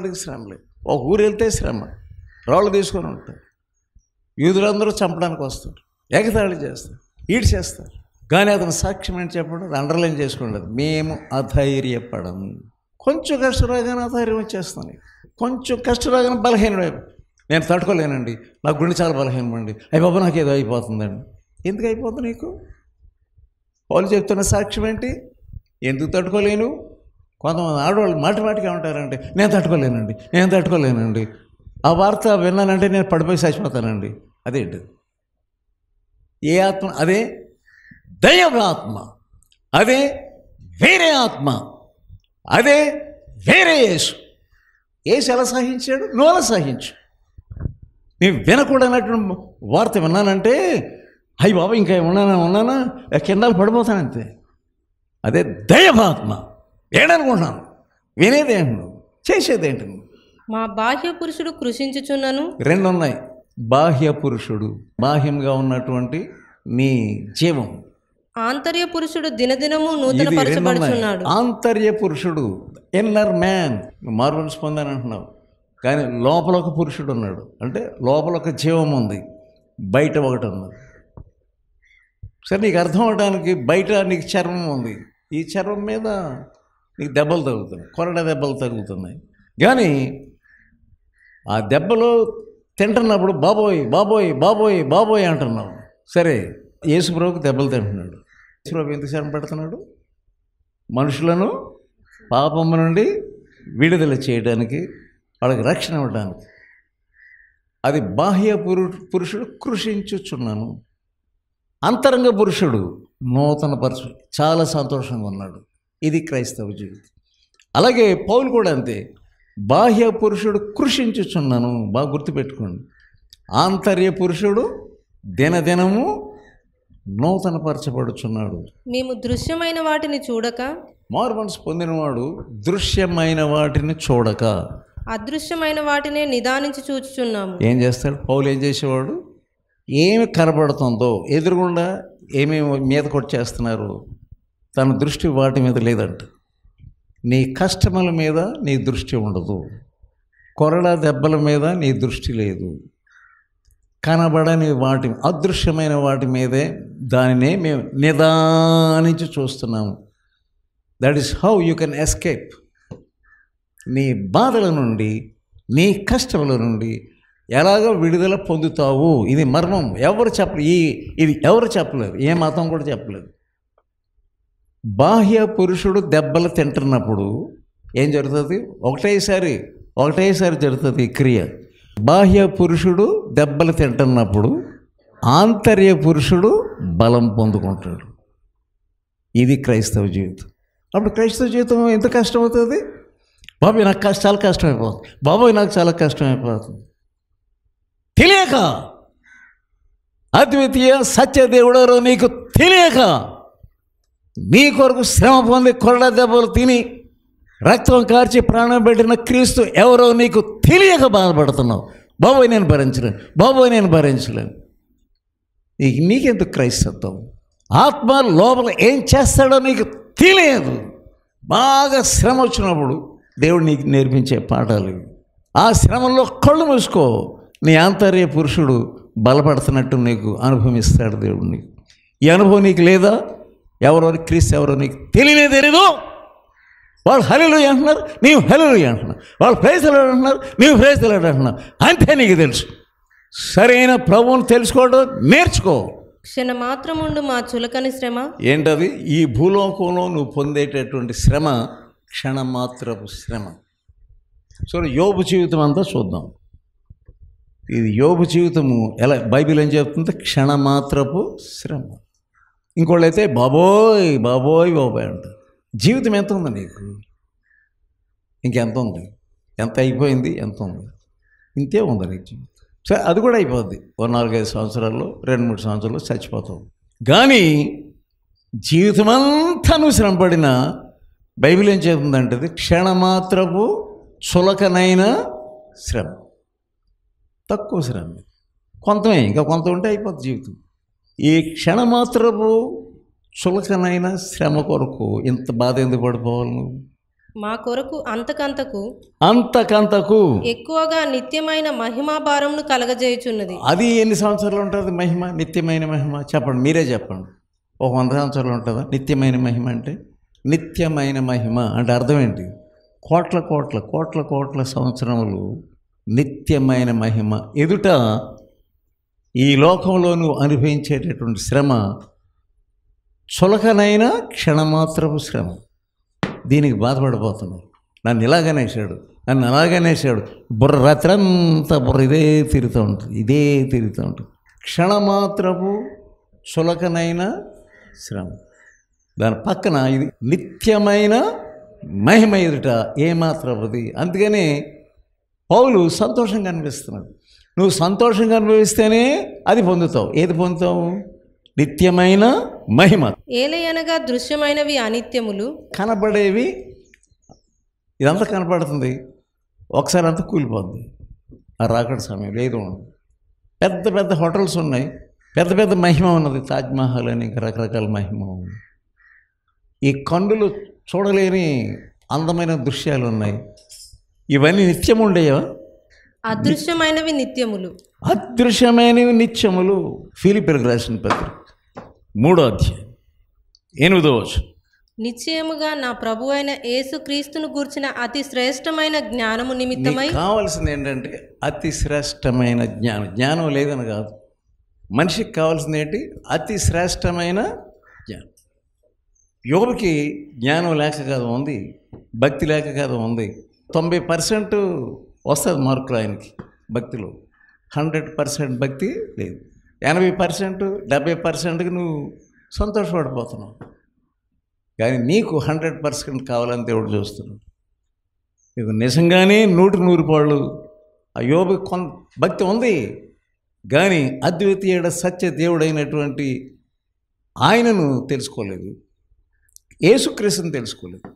ఒక ఊరు వెళ్తే శ్రమ, రాళ్ళు తీసుకొని ఉంటారు. యూదులందరూ చంపడానికి వస్తారు, ఎగతాళి చేస్తారు, ఈడు చేస్తారు. కానీ అతను సాక్ష్యం ఏంటి చెప్పడం, అండర్లైన్ చేసుకోండి. మేము అధైర్యపడము. కొంచెం కష్టం రాగానే అధైర్యం వచ్చేస్తాను. కొంచెం కష్టం రాగానే బలహీనమే. నేను తట్టుకోలేనండి, నా గుండె చాలా బలహీనమండి, అయ్యి బాబు నాకు ఏదో అయిపోతుందండి. ఎందుకు అయిపోతుంది నీకు? వాళ్ళు చెప్తున్న సాక్ష్యం ఏంటి? ఎందుకు తట్టుకోలేను? కొంతమంది ఆడవాళ్ళు మాటిమాటిగా ఉంటారంటే నేను తట్టుకోలేనండి, ఆ వార్త విన్నానంటే నేను పడిపోయి చచ్చిపోతానండి. అదేంటి? ఏ ఆత్మ? అదే దైవ ఆత్మ, అదే వేరే ఆత్మ, అదే వేరే యేసు. యేసు ఎలా సహించాడు? నువ్వు అలా సహించు. నేను వినకూడనటువంటి వార్త విన్నానంటే అయ్యి బాబా ఇంకా ఉన్నానా కిందాలు పడిపోతానంతే. అదే దైవాత్మ. ఏడనుకుంటున్నాను, వినేదేంటి నువ్వు, చేసేదేంటి నువ్వు? మా బాహ్య పురుషుడు కృషించుచున్నను. 2 ఉన్నాయి. బాహ్య పురుషుడు, బాహ్యంగా ఉన్నటువంటి నీ జీవం. ఆంతర్య పురుషుడు దినదినము నూతనపరచబడుచున్నాడు. ఆంతర్య పురుషుడు, ఇన్నర్ మ్యాన్. మార్వల్స్ పొందాను అంటున్నావు, కానీ లోపల ఒక పురుషుడు ఉన్నాడు. అంటే లోపల ఒక జీవం ఉంది, బయట ఒకటి ఉన్నది. సరే, నీకు అర్థం అవడానికి బయట నీకు చర్మం ఉంది, ఈ చర్మం మీద నీకు దెబ్బలు తగులుతున్నాయి, కొరడ దెబ్బలు తగులుతున్నాయి. కానీ ఆ దెబ్బలు తింటున్నప్పుడు బాబోయ్ బాబోయ్ బాబోయ్ బాబోయ్ అంటున్నావు. సరే, యేసుప్రభుకి దెబ్బలు తింటున్నాడు. యేసుప్రభు ఎందుకు శరణ పెడుతున్నాడు? మనుషులను పాపము నుండి విడుదల చేయడానికి, వాళ్ళకి రక్షణ ఇవ్వడానికి. అది బాహ్య పురుషుడు కృషించుచున్నాను. అంతరంగ పురుషుడు నూతన పరచు చాలా సంతోషంగా ఉన్నాడు. ఇది క్రైస్తవ జీవితం. అలాగే పౌలు కూడా అంతే. బాహ్య పురుషుడు కృషించుచున్నాను, బాగా గుర్తుపెట్టుకోండి. ఆంతర్య పురుషుడు దినదినము నూతన పరచబడుచున్నాడు. మేము దృశ్యమైన వాటిని చూడక, మారుమనసు పొందినవాడు దృశ్యమైన వాటిని చూడక అదృశ్యమైన వాటినే నిదానించి చూచుచున్నాము. ఏం చేస్తాడు పౌలు? ఏం చేసేవాడు? ఏమి కనబడుతుందో ఎదురుగుండా ఏమేమి మీద కొట్టేస్తున్నారు, తన దృష్టి వాటి మీద లేదంట. నీ కష్టముల మీద నీ దృష్టి ఉండదు, కొరడా దెబ్బల మీద నీ దృష్టి లేదు, కనబడని వాటి, అదృశ్యమైన వాటి మీదే, దానినే మేము నిదానించి చూస్తున్నాము. That is how you can escape. నీ బాధల నుండి, నీ కష్టముల నుండి ఎలాగో విడుదల పొందుతావు. ఇది మర్మం. ఎవరు ఇది ఎవరు చెప్పలేరు, ఏ మతం కూడా చెప్పలేదు. బాహ్య పురుషుడు దెబ్బలు తింటున్నప్పుడు ఏం జరుగుతుంది? ఒకటేసారి జరుగుతుంది ఈ క్రియ. బాహ్య పురుషుడు దెబ్బలు తింటున్నప్పుడు ఆంతర్య పురుషుడు బలం పొందుకుంటాడు. ఇది క్రైస్తవ జీవితం. అప్పుడు క్రైస్తవ జీవితం ఎంత కష్టమవుతుంది? బాబోయ్ నాకు చాలా కష్టమైపోతుంది, బాబోయ్ నాకు చాలా కష్టమైపోతుంది. తెలియక, అద్వితీయ సత్యదేవుడెవరో నీకు తెలియక, నీ కొరకు శ్రమ పొంది కొరడ దెబ్బలు తిని రక్తం కార్చి ప్రాణం పెట్టిన క్రీస్తు ఎవరో నీకు తెలియక బాధపడుతున్నావు. బాబోయ్ నేను భరించలేను. నీకెందుకు క్రైస్తత్వం? ఆత్మ లోపల ఏం చేస్తాడో నీకు తెలియదు. బాగా శ్రమ వచ్చినప్పుడు దేవుడు నీకు నేర్పించే పాఠాలు ఇవి. ఆ శ్రమంలో కళ్ళు మూసుకో, నీ ఆంతర్య పురుషుడు బలపడుతున్నట్టు నీకు అనుభవిస్తాడు దేవుడు. నీకు ఈ అనుభవం నీకు లేదా? ఎవరో క్రీస్తు ఎవరో నీకు తెలియదు. వాళ్ళు హల్లెలూయా అంటున్నారు, నీవు హల్లెలూయా అంటున్నావు. వాళ్ళు ప్రైజ్ ది లార్డ్ అంటున్నారు, నీవు ప్రైజ్ ది లార్డ్ అంటున్నావు. అంతే నీకు తెలుసు. సరైన ప్రభువును తెలుసుకోవడం నేర్చుకో. క్షణమాత్రముండు మా చులకని శ్రమ. ఏంటది? ఈ భూలోకంలో నువ్వు పొందేటటువంటి శ్రమ క్షణమాత్రపు శ్రమ. సో యోబు జీవితం అంతా చూద్దాం. ఇది యోబు జీవితము ఎలా బైబిల్ ఏం చెప్తుందో క్షణమాత్రపు శ్రమ. ఇంకోళ్ళు అయితే బాబోయ్ బాబోయ్ బాబోయ్ అంటారు. జీవితం ఎంత ఉంది నీకు? ఇంకెంత ఉంది? ఎంత అయిపోయింది? ఎంత ఉంది? ఇంతే ఉంది నీకు జీవితం. సరే అది కూడా అయిపోద్ది. 4-5 సంవత్సరాల్లో 2-3 సంవత్సరాల్లో చచ్చిపోతావు. కానీ జీవితమంతా నువ్వు శ్రమపడిన బైబిల్ ఏం చెబుతుందంటే క్షణమాత్రపు చులకనైన శ్రమ. తక్కువ శ్రమ, కొంతమే, ఇంకా కొంత ఉంటే అయిపోద్ది జీవితం. ఈ క్షణమాత్రపు చులకనైన శ్రమ కొరకు ఇంత బాధ ఎందుకు పడిపోవాలి నువ్వు? మా కొరకు అంతకంతకు ఎక్కువగా నిత్యమైన మహిమా భారమును కలగజేయుచున్నది. అది ఎన్ని సంవత్సరాలు ఉంటుంది మహిమ? నిత్యమైన మహిమ చెప్పండి, మీరే చెప్పండి. 100 సంవత్సరాలు ఉంటుందా నిత్యమైన మహిమ? అంటే నిత్యమైన మహిమ అంటే అర్థం ఏంటి? కోట్ల కోట్ల కోట్ల కోట్ల సంవత్సరములు నిత్యమైన మహిమ ఎదుట ఈ లోకంలో నువ్వు అనుభవించేటటువంటి శ్రమ చులకనైన క్షణమాత్రపు శ్రమ. దీనికి బాధపడిపోతున్నావు. నన్ను ఇలాగనేసాడు, నన్ను అలాగనేసాడు, బుర్ర రాత్రంతా బుర్ర ఇదే తిరుగుతూ ఉంటుంది. క్షణమాత్రపు చులకనైన శ్రమ. దాని పక్కన ఇది నిత్యమైన మహిమ ఎదుట ఏమాత్రమది. అందుకని పౌలు సంతోషంగా అనిపిస్తున్నాడు. నువ్వు సంతోషంగా అనుభవిస్తేనే అది పొందుతావు. ఏది పొందుతావు? నిత్యమైన మహిమ. ఏలయనగా దృశ్యమైనవి అనిత్యములు, కనబడేవి. ఇదంతా కనపడుతుంది, ఒకసారి అంతా కూలిపోద్ది. ఆ రాకడ సమయంలో ఏదో ఉంది. పెద్ద పెద్ద హోటల్స్ ఉన్నాయి, పెద్ద పెద్ద మహిమ ఉన్నది, తాజ్మహల్ అని ఇంకా రకరకాల మహిమ ఉంది. ఈ కన్నులు చూడలేని అందమైన దృశ్యాలు ఉన్నాయి. ఇవన్నీ నిత్యం ఉండేవా? అదృశ్యమైనవి నిత్యములు. అదృశ్యమైనవి నిత్యములు. ఫిలిప్పీయులకు రాసిన పత్రిక 3వ అధ్యాయం 8వ వచనం. నిశ్చయముగా నా ప్రభు అయిన యేసుక్రీస్తును గూర్చిన అతి శ్రేష్టమైన జ్ఞానము నిమిత్తమై. కావాల్సింది ఏంటంటే అతి శ్రేష్టమైన జ్ఞానం. జ్ఞానం లేదని కాదు, మనిషికి కావాల్సింది ఏంటి? అతి శ్రేష్టమైన జ్ఞానం. యోబుకి జ్ఞానం లేక కాదు ఉంది, భక్తి లేక కాదు ఉంది. 90% వస్తుంది మార్కులు ఆయనకి భక్తిలో. 100% భక్తి లేదు. 80% 70%కి నువ్వు సంతోషపడిపోతున్నావు. కానీ నీకు 100% కావాలని దేవుడు చూస్తున్నాడు. నీకు నిజంగానే 100 పాళ్ళు ఆ యోబు భక్తి ఉంది, కానీ అద్వితీయ సత్య దేవుడైనటువంటి ఆయనను తెలుసుకోలేదు, యేసుక్రీస్తుని తెలుసుకోలేదు.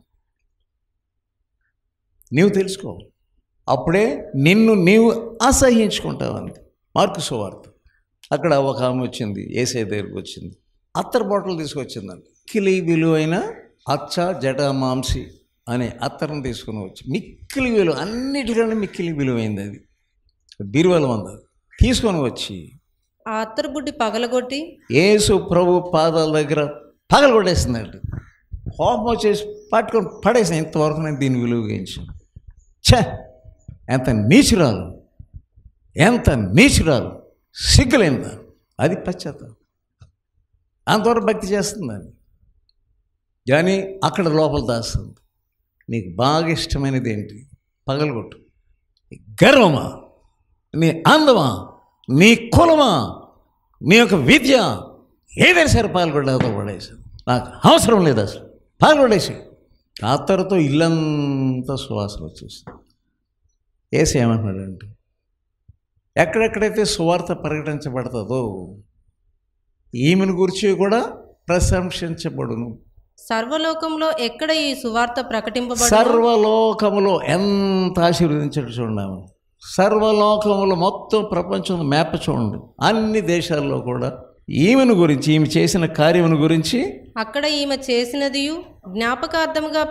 నీవు తెలుసుకోవాలి, అప్పుడే నిన్ను నీవు అసహ్యించుకుంటావు. అంతే. మార్కు సువార్త అక్కడ ఒక ఆమె వచ్చింది, యేసయ్య దగ్గరికి వచ్చింది, అత్తర్ బాటిల్ తీసుకొచ్చిందండి. మిక్కిలి విలువైన అచ్చ జటామాంసి అనే అత్తర్ని తీసుకుని వచ్చి, మిక్కిలి విలువ, అన్నిటికన్నా మిక్కిలి విలువైంది అది, బీరువాలో ఉంది. తీసుకొని వచ్చి ఆ అత్తరు బుడ్డి పగలగొట్టి యేసు ప్రభు పాదాల దగ్గర పగలగొట్టేసిందండి. కోపం వచ్చేసి పట్టుకొని పడేసిన. ఇంతవరకు నేను దీన్ని విలువగించాను. ఎంత నీచురాలు, ఎంత నీచురాలు, సిగ్గులేందా. అది పశ్చాత్తాపం. అంతవరకు భక్తి చేస్తుందని, కానీ అక్కడ లోపల దాస్తుంది. నీకు బాగా ఇష్టమైనది ఏంటి? పగలగొట్టు. నీ గర్వమా, నీ అందమా, నీ కులమా, నీ యొక్క విద్య, ఏదైనా సరే పాల్గొడేదో పడేసి, నాకు అవసరం లేదు అసలు, పాల్గొడేసి. ఆ తర్వాత ఇల్లంతా సువాసన వచ్చేసింది. యేసు ఏమంటున్నాడంటే, ఎక్కడెక్కడైతే సువార్త ప్రకటించబడుతుందో ఈమెను గురించి కూడా ప్రశంసించబడును. సర్వలోకంలో ఎక్కడ ఈ సువార్త ప్రకటింపబడును? సర్వలోకములో ఎంత ఆశీర్వదించాడు చూడండి. సర్వలోకములో మొత్తం ప్రపంచం మ్యాప్ చూడండి, అన్ని దేశాల్లో కూడా ఈమెను గురించి, ఈమె చేసిన కార్యమును గురించి, అక్కడ ఈమె చేసినదియు జ్ఞాపకార్థముగా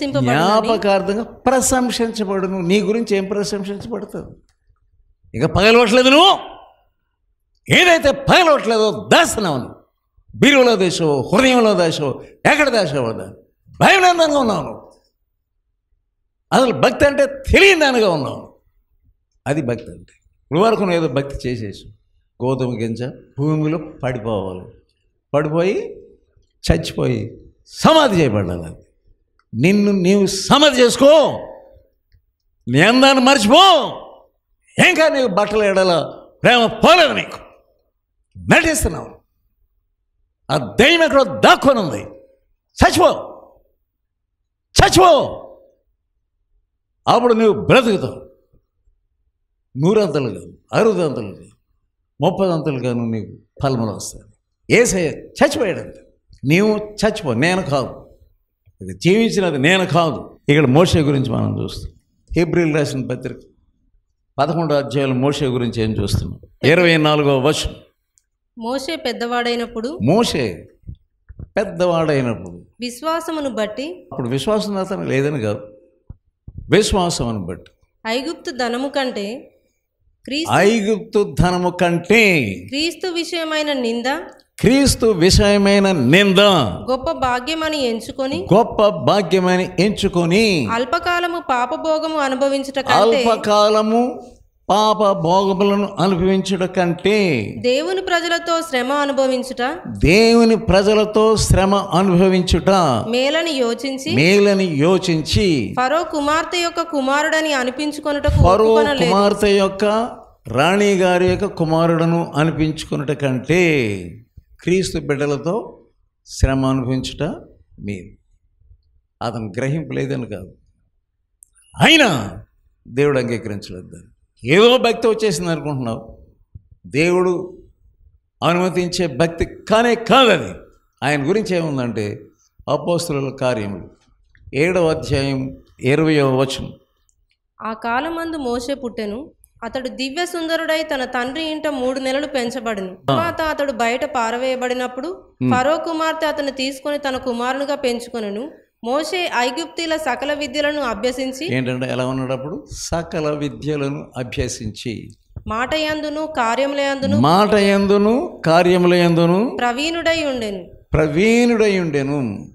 ప్రశంసించబడును. నీ గురించి ఏం ప్రశంసించబడుతుంది? ఇక పగలవట్లేదు, నువ్వు ఏదైతే పగలవట్లేదో దాస్తున్నావు. నువ్వు బీరువులో దేశం, హృదయంలో దేశం, ఎక్కడ దేశం భయనందంగా ఉన్నావు. నువ్వు అసలు భక్తి అంటే తెలియని దానిగా ఉన్నావు. అది భక్తి అంటే. ఇప్పుడు వరకు నువ్వు ఏదో భక్తి చేసేసి, గోధుమ గింజ భూమిలో పడిపోవాలి, పడిపోయి చచ్చిపోయి సమాధి చేయబడాలి. నిన్ను నీవు సమధి చేసుకో, నీ అందాన్ని మర్చిపో. ఇంకా నీకు బట్టలు ఎడల ప్రేమ పోలేదు, నీకు నటిస్తున్నావు. ఆ దయ్యం ఎక్కడో దాక్కొని ఉంది. చచ్చిపో, చచ్చిపో. అప్పుడు నువ్వు బ్రతుకుతావు. 100 అంతలు కాదు, 60 అంతలు కాదు, 30 అంతలు కాదు, నీకు ఫలములు వస్తాయి. యేసయ్య చచ్చిపోయాడంత. నీవు చచ్చిపో, నేను కాదు. ఇది జీవించినది నేను కాదు. ఇక్కడ మోషే గురించి మనం చూస్తాం. హెబ్రీయులకు రాసిన పత్రిక 11వ అధ్యాయంలో మోషే గురించి ఏం చూస్తున్నాం? 24వ వచనం. మోషే పెద్దవాడైనప్పుడు విశ్వాసమును బట్టి, అప్పుడు విశ్వాసం అతను లేదని కాదు, విశ్వాసమును బట్టి ఐగుప్తు ధనము కంటే క్రీస్తు విషయమైన నింద గొప్ప భాగ్యమని ఎంచుకొని అల్పకాలము పాప భోగములను అనుభవించుట కంటే దేవుని ప్రజలతో శ్రమ అనుభవించుట మేలని యోచించి ఫరో కుమార్తె యొక్క కుమారుడని రాణి గారి యొక్క కుమారుడను అనిపించుకున్నట కంటే క్రీస్తు బిడ్డలతో శ్రమ అనుభవించుట మీరు. అతను గ్రహింపు లేదని కాదు, అయినా దేవుడు అంగీకరించలేదు. ఏదో భక్తి వచ్చేసింది అనుకుంటున్నావు. దేవుడు అనుమతించే భక్తి కానే కాదు అది. ఆయన గురించి ఏముందంటే అపోస్తలుల కార్యములు 7వ అధ్యాయం 20వ వచనం. ఆ కాలమందు మోషే పుట్టెను. అతడు దివ్య సుందరుడై తన తండ్రి ఇంట 3 నెలలు పెంచబడిను. తర్వాత అతడు బయట పారవేయబడినప్పుడు ఫరో కుమార్తె అతను తీసుకొని తన కుమారునిగా పెంచుకొనెను. మోషే ఐగుప్తీల సకల విద్యలను అభ్యసించి, ఏంటంటే ఎలా ఉన్నాడు అప్పుడు? సకల విద్యలను అభ్యసించి మాటయందును కార్యములయందును ప్రవీణుడై ఉండెను.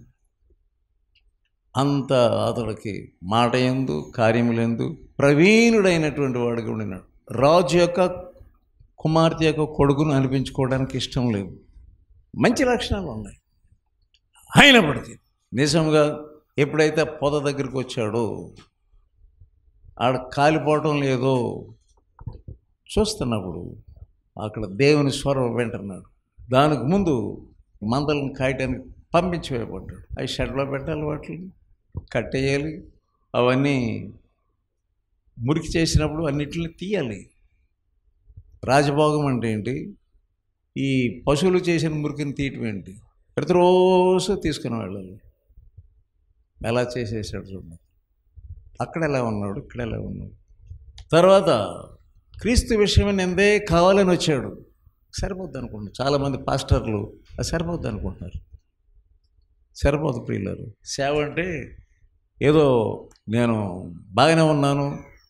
అంత అతడికి మాటయందు కార్యములందు ప్రవీణుడైనటువంటి వాడుగా ఉండినాడు. రాజు యొక్క కుమార్తె యొక్క కొడుకును అనిపించుకోవడానికి ఇష్టం లేదు. మంచి లక్షణాలు ఉన్నాయి. అయినప్పటికీ నిజంగా ఎప్పుడైతే పొద దగ్గరికి వచ్చాడో, ఆడ కాలిపోవటం లేదో చూస్తున్నప్పుడు అక్కడ దేవుని స్వరం వింటున్నాడు. దానికి ముందు మందలను కాయటానికి పంపించి వేయబడ్డాడు. అవి షెడ్లో పెట్టాలి, వాటిని కట్టేయాలి, అవన్నీ మురికి చేసినప్పుడు అన్నిటిని తీయాలి. రాజభోగం అంటే ఏంటి? ఈ పశువులు చేసిన మురికిని తీయటం ఏంటి? ప్రతిరోజు తీసుకుని వెళ్ళాలి. ఎలా చేసేసాడు చూడండి. అక్కడ ఎలా ఉన్నాడు, ఇక్కడ ఎలా ఉన్నాడు. తర్వాత క్రీస్తు విషయమే నిందే కావాలని వచ్చాడు. సరిపోద్ది అనుకుంటున్నారు చాలామంది పాస్టర్లు. అది సరిపోద్ది అనుకుంటున్నారు. సరిపోదు ప్రియులారు. సేవ అంటే ఏదో నేను బాగానే ఉన్నాను,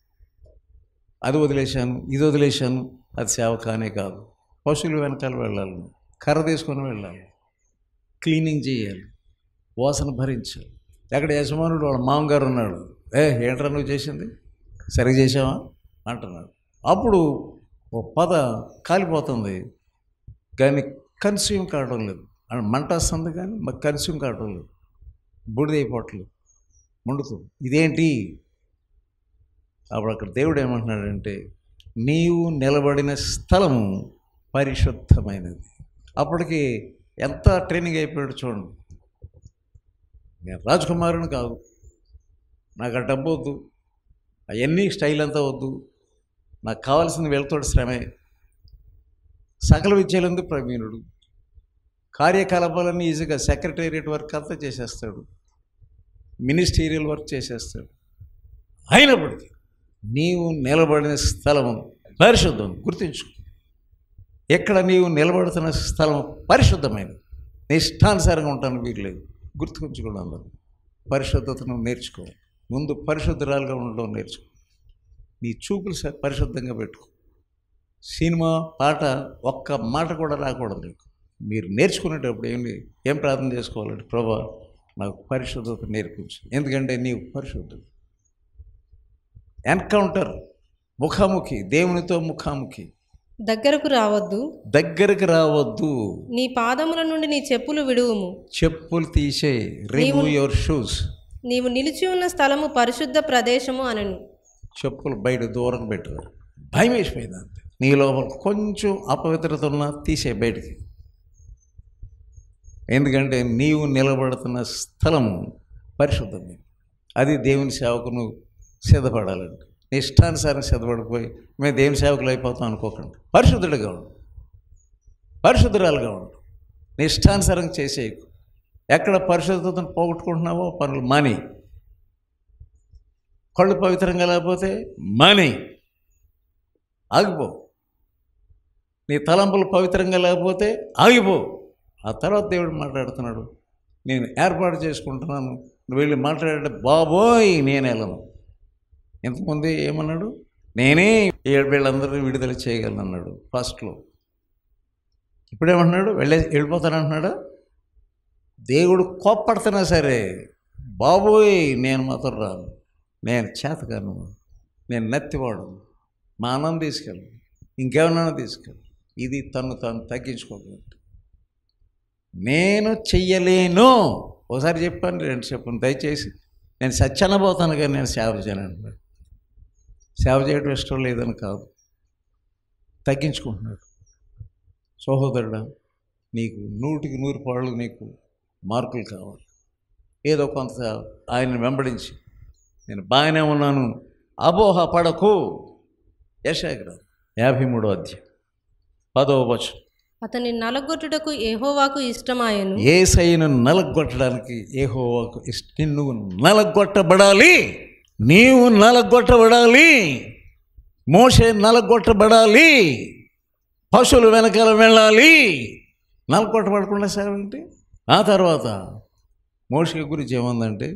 అది వదిలేశాను, ఇది వదిలేశాను, అది సేవ కానే కాదు. పశువులు వెనకాల వెళ్ళాలి, కర్ర తీసుకొని వెళ్ళాలి, క్లీనింగ్ చేయాలి, వాసన భరించాలి. ఎక్కడ యజమానుడు వాళ్ళ మామగారు ఉన్నాడు, ఏంట్రా నువ్వు చేసింది, సరిగ్గా చేసావా అంటున్నాడు. అప్పుడు ఓ పద కాలిపోతుంది కానీ కన్స్యూమ్ కావడం లేదు. మంట వస్తుంది కానీ మాకు కన్స్యూమ్ కావడం లేదు, బూడిదైపోవట్లేదు, మండుతుంది. ఇదేంటి? అప్పుడు అక్కడ దేవుడు ఏమంటున్నాడంటే, నీవు నిలబడిన స్థలము పరిశుద్ధమైనది. అప్పటికి ఎంత ట్రైనింగ్ అయిపోయాడు చూడండి. నేను రాజకుమారుని కాదు, నాకు ఆ డబ్బు వద్దు, అవన్నీ స్టైల్ అంతా వద్దు, నాకు కావాల్సింది వెళ్తాడు శ్రమే. సకల విద్యలందు ప్రవీణుడు, కార్యకలాపాలన్నీ ఈజీగా సెక్రటేరియట్ వర్క్ అంతా చేసేస్తాడు, మినిస్టీరియల్ వర్క్ చేసేస్తాడు. అయినప్పటికీ నీవు నిలబడిన స్థలము పరిశుద్ధం. గుర్తించు, ఎక్కడ నీవు నిలబడుతున్న స్థలం పరిశుద్ధమైనది. నీ ఇష్టానుసారంగా ఉంటాను వీర్లేదు. గుర్తుకుంచుకోండి అందరూ. పరిశుద్ధతను నేర్చుకోవాలి. ముందు పరిశుద్ధరాలుగా ఉండడం నేర్చుకో. నీ చూపులు పరిశుద్ధంగా పెట్టుకో. సినిమా పాట ఒక్క మాట కూడా రాకూడదు నీకు. మీరు నేర్చుకునేటప్పుడు ఏం ప్రార్థన చేసుకోవాలంటే, ప్రభా నాకు పరిశుద్ధత నేర్పించు. ఎందుకంటే నీవు పరిశుద్ధత. ఎన్కౌంటర్, ముఖాముఖి, దేవునితో ముఖాముఖి. దగ్గరకు రావద్దు. నీ పాదముల నుండి నీ చెప్పులు విడువుము. చెప్పులు తీసే, రిమూవ్ యువర్ షూస్. నీవు నిలిచి ఉన్న స్థలము పరిశుద్ధ ప్రదేశము అనను. చెప్పులు బయట దూరం పెట్టరు. భయం వేసిపోయింది అంతే. నీ లోపల కొంచెం అపవిత్రత ఉన్నా తీసే బయటికి. ఎందుకంటే నీవు నిలబడుతున్న స్థలము పరిశుద్ధమే. అది దేవుని సేవకు నువ్వు సిద్ధపడాలండి. నీ ఇష్టానుసారం సిద్ధపడిపోయి మేము దేవుని సేవకులు అయిపోతాం అనుకోకండి. పరిశుద్ధుడిగా ఉండు, పరిశుద్ధురాలుగా ఉండు. నీ ఇష్టానుసారం చేసేయకు. ఎక్కడ పరిశుద్ధతను పోగొట్టుకుంటున్నావో పనులు మాని. కళ్ళు పవిత్రంగా లేకపోతే మాని, ఆగిపో. నీ తలంపులు పవిత్రంగా లేకపోతే ఆగిపో. ఆ తర్వాత దేవుడు మాట్లాడుతున్నాడు, నేను ఏర్పాటు చేసుకుంటున్నాను, నువ్వు వెళ్ళి మాట్లాడే. బాబోయ్ నేను వెళ్ళను. ఇంతకుముందు ఏమన్నాడు, నేనే వీళ్ళందరినీ విడుదల చేయగలను అన్నాడు ఫస్ట్లో. ఇప్పుడేమంటున్నాడు, వెళ్ళిపోతానంటున్నాడా? దేవుడు కోప్పడుతున్నా సరే, బాబోయ్ నేను మాత్రం రాను, నేను చేతకాను, నేను నత్తివాడు, మా అన్నం తీసుకెళ్ళను, ఇంకేమన్నా తీసుకెళ్ళను. ఇది తను తాను తగ్గించుకోగలడు. నేను చెయ్యలేను. ఒకసారి చెప్పాను, రెండు చెప్పాను, దయచేసి నేను సత్యాన పోతాను కానీ నేను సేవ చేయను అంటున్నాడు. సేవ చేయడం ఇష్టం లేదని కాదు, తగ్గించుకుంటున్నాడు. సహోదరుడా, నీకు 100కి 100 పాళ్ళు నీకు మార్కులు కావాలి. ఏదో కొంత ఆయన వెంబడించి నేను బాగానే ఉన్నాను అపోహ పడకు. యెషయా గ్రంథం 53వ అధ్యాయం 10వ వచనం. అతని నలగొట్టుటకు యెహోవాకు ఇష్టమాయెను. యేసయ్యను నలగొట్టడానికి యెహోవాకు ఇష్టం. నువ్వు నలగొట్టబడాలి, నీవు నలగొట్టబడాలి, మోషే నలగొట్టబడాలి, పశువులు వెనకాల వెళ్ళాలి. నలగొట్టబడకుండా సేవ ఏంటి? ఆ తర్వాత మోషే గురించి ఏముందంటే,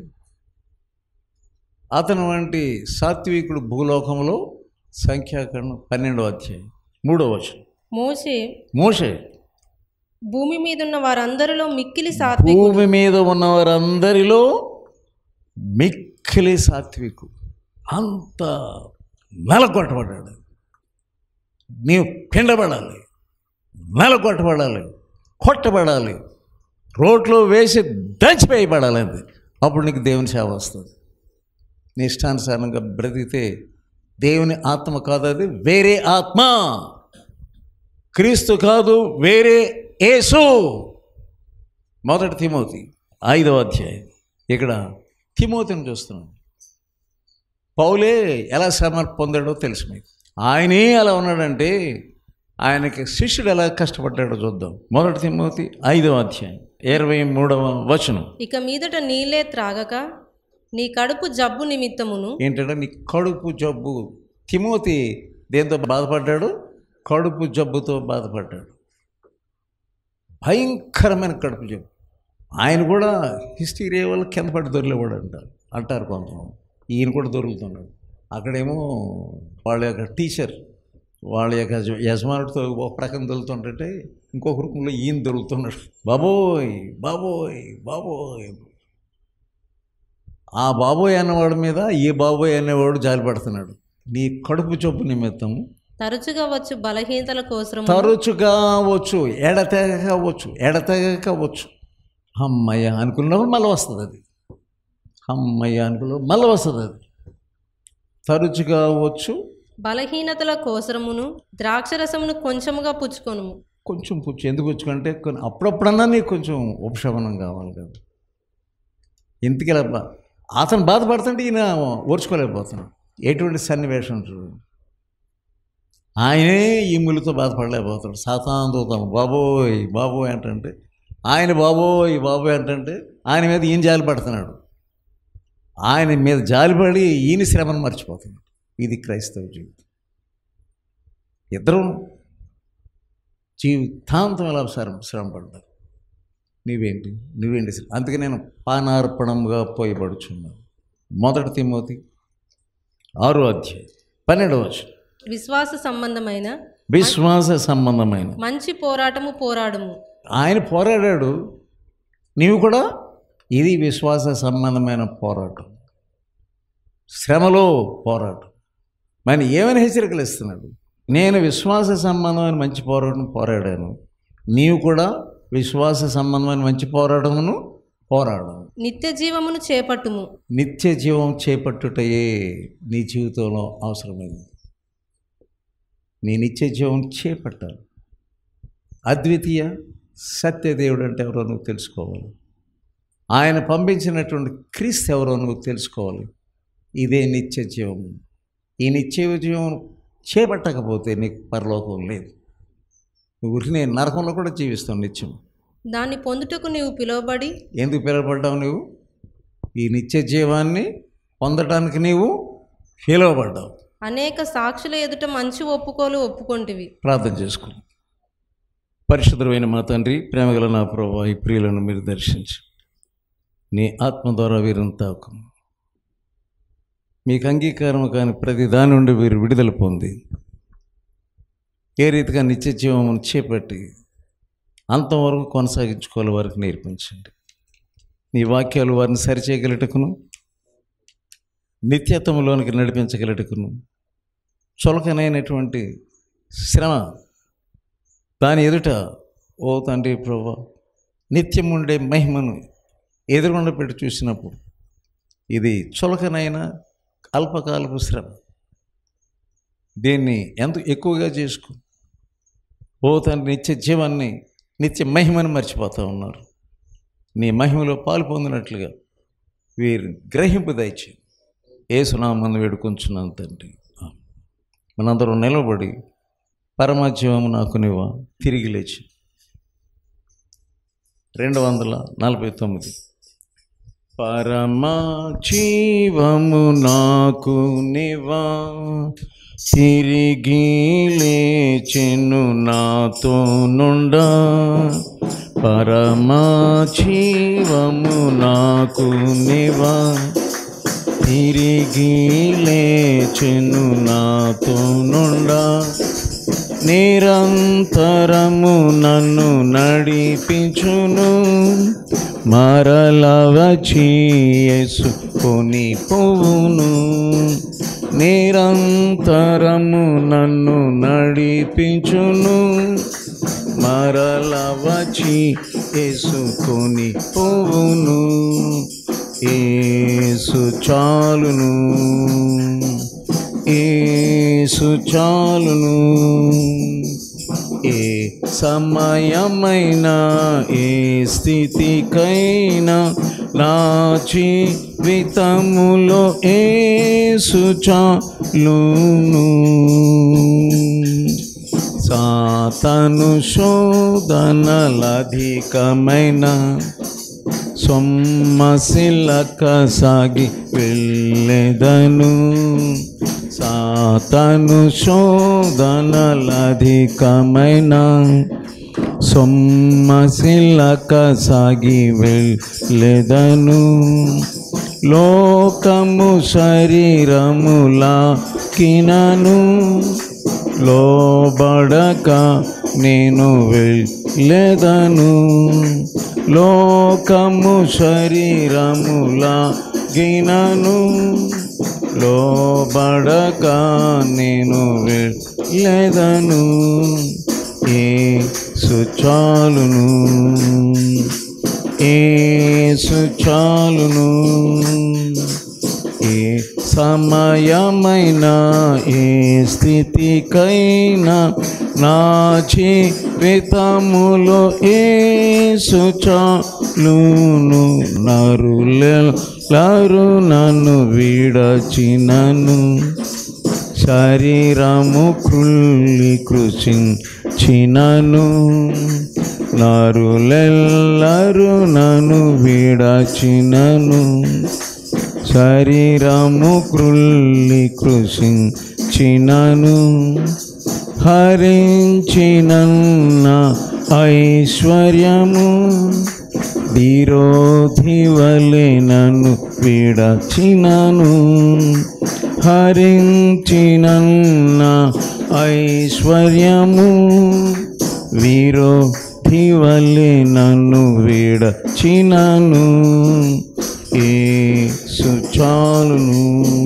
అతను వంటి సాత్వికుడు భూలోకంలో సంఖ్యాకాండం 12వ అధ్యాయం 3వ వచనం. మోషే భూమి మీద ఉన్న వారందరిలో మిక్కిలి సాత్వికుడు. భూమి మీద ఉన్న వారందరిలో మిక్కిలి సాత్వికుడు. అంత నలగొట్టబడ్డాడు. నీవు పిండబడాలి, నలగొట్టబడాలి, కొట్టబడాలి, రోడ్లో వేసి దంచివేయబడాలి. అంతే. అప్పుడు నీకు దేవుని సేవ వస్తుంది. నీ ఇష్టానుసారంగా బ్రతికితే దేవుని ఆత్మ కాదు, అది వేరే ఆత్మ. క్రీస్తు కాదు, వేరే యేసు. 1 తిమోతి 5వ అధ్యాయం. ఇక్కడ తిమోతిని చూస్తున్నాం. పౌలే ఎలా శ్రమ పొందాడో తెలుసు మీకు. ఆయనే అలా ఉన్నాడంటే ఆయనకి శిష్యుడు ఎలా కష్టపడ్డాడో చూద్దాం. 1 తిమోతి 5వ అధ్యాయం 23వ వచనం. ఇక మీదట నీళ్ళే త్రాగక నీ కడుపు జబ్బు నిమిత్తమును. ఏంటంటే నీ కడుపు జబ్బు. తిమోతి దేంతో బాధపడ్డాడు? కడుపు జబ్బుతో బాధపడ్డాడు. భయంకరమైన కడుపు జబ్బు. ఆయన కూడా హిస్టీరియా వల్ల కింద పడి దొరిలేవాడు అంటారు కొంతమంది. ఈయన కూడా దొరుకుతున్నాడు. అక్కడేమో వాళ్ళ యొక్క టీచర్, వాళ్ళ యొక్క యజమానుడితో ఒక ప్రకం దొరుకుతుంటే ఇంకొక రూపంలో ఈయన దొరుకుతున్నాడు. బాబోయ్ బాబోయ్ బాబోయ్. ఆ బాబోయ్ అన్నవాడి మీద ఈ బాబోయ్ అనేవాడు జాలి పడుతున్నాడు. నీ కడుపు జబ్బు నిమిత్తం తరచుగా వచ్చు బలహీనతల కోసం, తరచుగా వచ్చు, ఎడతెగక వచ్చు. అమ్మయ్య అనుకున్నప్పుడు మళ్ళీ వస్తుంది అది. అమ్మయ్య అనుకున్నప్పుడు మళ్ళీ వస్తుంది అది. తరచుగా వచ్చు బలహీనతల కోసమును ద్రాక్షరసమును కొంచెముగా పుచ్చుకొను. కొంచెం పుచ్చు. ఎందుకు పుచ్చుకుంటే కొన్ని అప్పుడప్పుడన్నా నీకు కొంచెం ఉపశమనం కావాలి కదా. ఎందుకు అతను బాధపడుతుంటే ఈయన ఓర్చుకోలేకపోతున్నాడు. ఎటువంటి సన్నివేశం చూడండి. ఆయనే ఈ ముళ్ళతో బాధపడలేకపోతాడు. సాతాను దూతం బాబోయ్ బాబోయ్ అంటే ఆయన బాబోయ్ బాబోయ్ అంటే ఆయన మీద ఈయన జాలి పడుతున్నాడు. ఆయన మీద జాలిపడి ఈయన శ్రమను మర్చిపోతున్నాడు. ఇది క్రైస్తవ జీవితం. ఇద్దరం జీవితాంతం ఎలా శ్రమ పడ్డారు. నువ్వేంటి అందుకే నేను పానార్పణంగా పోయబడుచున్నాను. 1 తిమోతి 6వ అధ్యాయం 12వ వచనం. విశ్వాస సంబంధమైన మంచి పోరాటము పోరాడము. ఆయన పోరాడాడు, నీవు కూడా. ఇది విశ్వాస సంబంధమైన పోరాటం, శ్రమలో పోరాటం. మరి ఏమైనా హెచ్చరికలు ఇస్తున్నాడు. నేను విశ్వాస సంబంధమైన మంచి పోరాటం పోరాడాను, నీవు కూడా విశ్వాస సంబంధమైన మంచి పోరాటమును పోరాడము. నిత్య జీవమును చేపట్టుము. నిత్య జీవం చేపట్టుటయే నీ జీవితంలో అవసరమైంది. నీ నిత్య జీవం చేపట్టాలి. అద్వితీయ సత్యదేవుడు అంటే ఎవరో నువ్వు తెలుసుకోవాలి. ఆయన పంపించినటువంటి క్రీస్తు ఎవరో నువ్వు తెలుసుకోవాలి. ఇదే నిత్య జీవం. ఈ నిత్య జీవం చేపట్టకపోతే నీకు పరలోకం లేదు. నువ్వు నేను నరకంలో కూడా జీవిస్తావు నిత్యం. దాన్ని పొందుటకు నీవు పిలువబడి. ఎందుకు పిలువబడ్డావు? నువ్వు ఈ నిత్య జీవాన్ని పొందడానికి నీవు పిలువబడ్డావు. అనేక సాక్షుల ఎదుట మంచి ఒప్పుకొంటివి. ప్రార్థన చేసుకో. పరిశుద్ధమైన మా తండ్రి, ప్రేమగల నా ప్రభువా, ఈ ప్రియులను మీరు దర్శించు. నీ ఆత్మ ద్వారా వీరిని తాకు. మీకు అంగీకారం కాని ప్రతి దాని నుండి వీరు విడుదల పొంది ఏ రీతిగా నిత్య జీవమును చేపట్టి అంతవరకు కొనసాగించుకోవాలి వారికి నేర్పించండి. నీ వాక్యాలు వారిని సరిచేయగలటకును, నిత్యత్వములోనికి నడిపించగలటకును, చులకనైనటువంటి శ్రమ దాని ఎదుట ఓ తండ్రి ప్రభువా, నిత్యం ఉండే మహిమను ఎదురుగుండా పెట్టి చూసినప్పుడు ఇది చులకనైన అల్పకాలపు శ్రమ. దీన్ని ఎంత ఎక్కువగా చేసుకో ఓ తండ్రి. నిత్య జీవాన్ని, నిత్య మహిమను మర్చిపోతూ ఉన్నారు. నీ మహిమలో పాలు పొందినట్లుగా వీరు గ్రహింపు దయచి యేసునామమున వేడుకొంచున్నాను తండ్రి. మనందరం నిలబడి పరమజీవము నాకు నీవా తిరిగి లేచి 249 పరమజీవము నాకు నీవా తిరిగి లేచెను నాతో నుండా. పరమజీవము నాకు నీవా తిరిగి లేచెను నాతో నుండా. నిరంతరము నన్ను నడిపించును, మరల వచ్చి యేసుకొని పోవును. నిరంతరము నన్ను నడిపించును, మరల వచ్చి యేసుకొని పోవును. యేసు చాలును, యేసు చాలును. ఏ సమయమైనా ఏ స్థితికైనా నా జీవితములో యేసు చాలును. సాతాను శోధనలధికమైన సొమ్మసిల్లక సాగి వెళ్ళెదను. సాతాను శోధనలధికమైన సొమ్మసిల్లక సాగి వెళ్ళెదను. లోకము శరీరములాకినను లోబడక నేను వెళ్ళెదను. లోకము శరీరములాగినను లోబడక నేను వెళ్ళెదను. యేసు చాలును, యేసు చాలును. ఏ సమయమైనా ఏ స్థితికైనా నా జీవితములో యేసు చాలును. నరులెల్లరు నన్ను విడచినను, శరీరము కృల్లి కృషించినను. నరులెల్లరు నన్ను విడచినను, శరీరము కృల్లి కృషించినను. హరించినన్న ఐశ్వర్యము విరోధి వలె నన్ను విడచినను. హరించినన్న ఐశ్వర్యము విరోధి వలె నన్ను విడచినను. యేసు చాలును,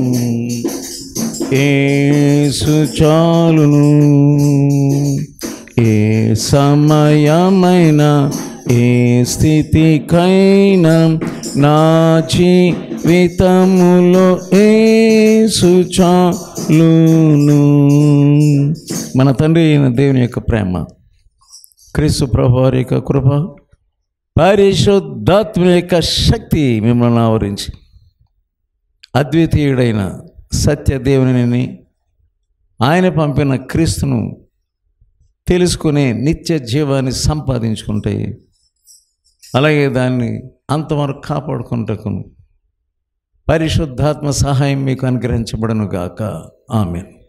యేసు చాలును. ఏ సమయమైనా ఏ స్థితికైనా నా జీవితములో యేసు చాలును. మన తండ్రి అయిన దేవుని యొక్క ప్రేమ, క్రీస్తు ప్రభువారి యొక్క కృప, పరిశుద్ధాత్మ యొక్క శక్తి మిమ్మల్ని ఆవరించి అద్వితీయుడైన సత్యదేవుని, ఆయన పంపిన క్రీస్తును తెలుసుకునే నిత్య జీవాన్ని సంపాదించుకుంటే, అలాగే దాన్ని అంతవరకు కాపాడుకుంటకు పరిశుద్ధాత్మ సహాయం మీకు అనుగ్రహించబడును గాక. ఆమేన్.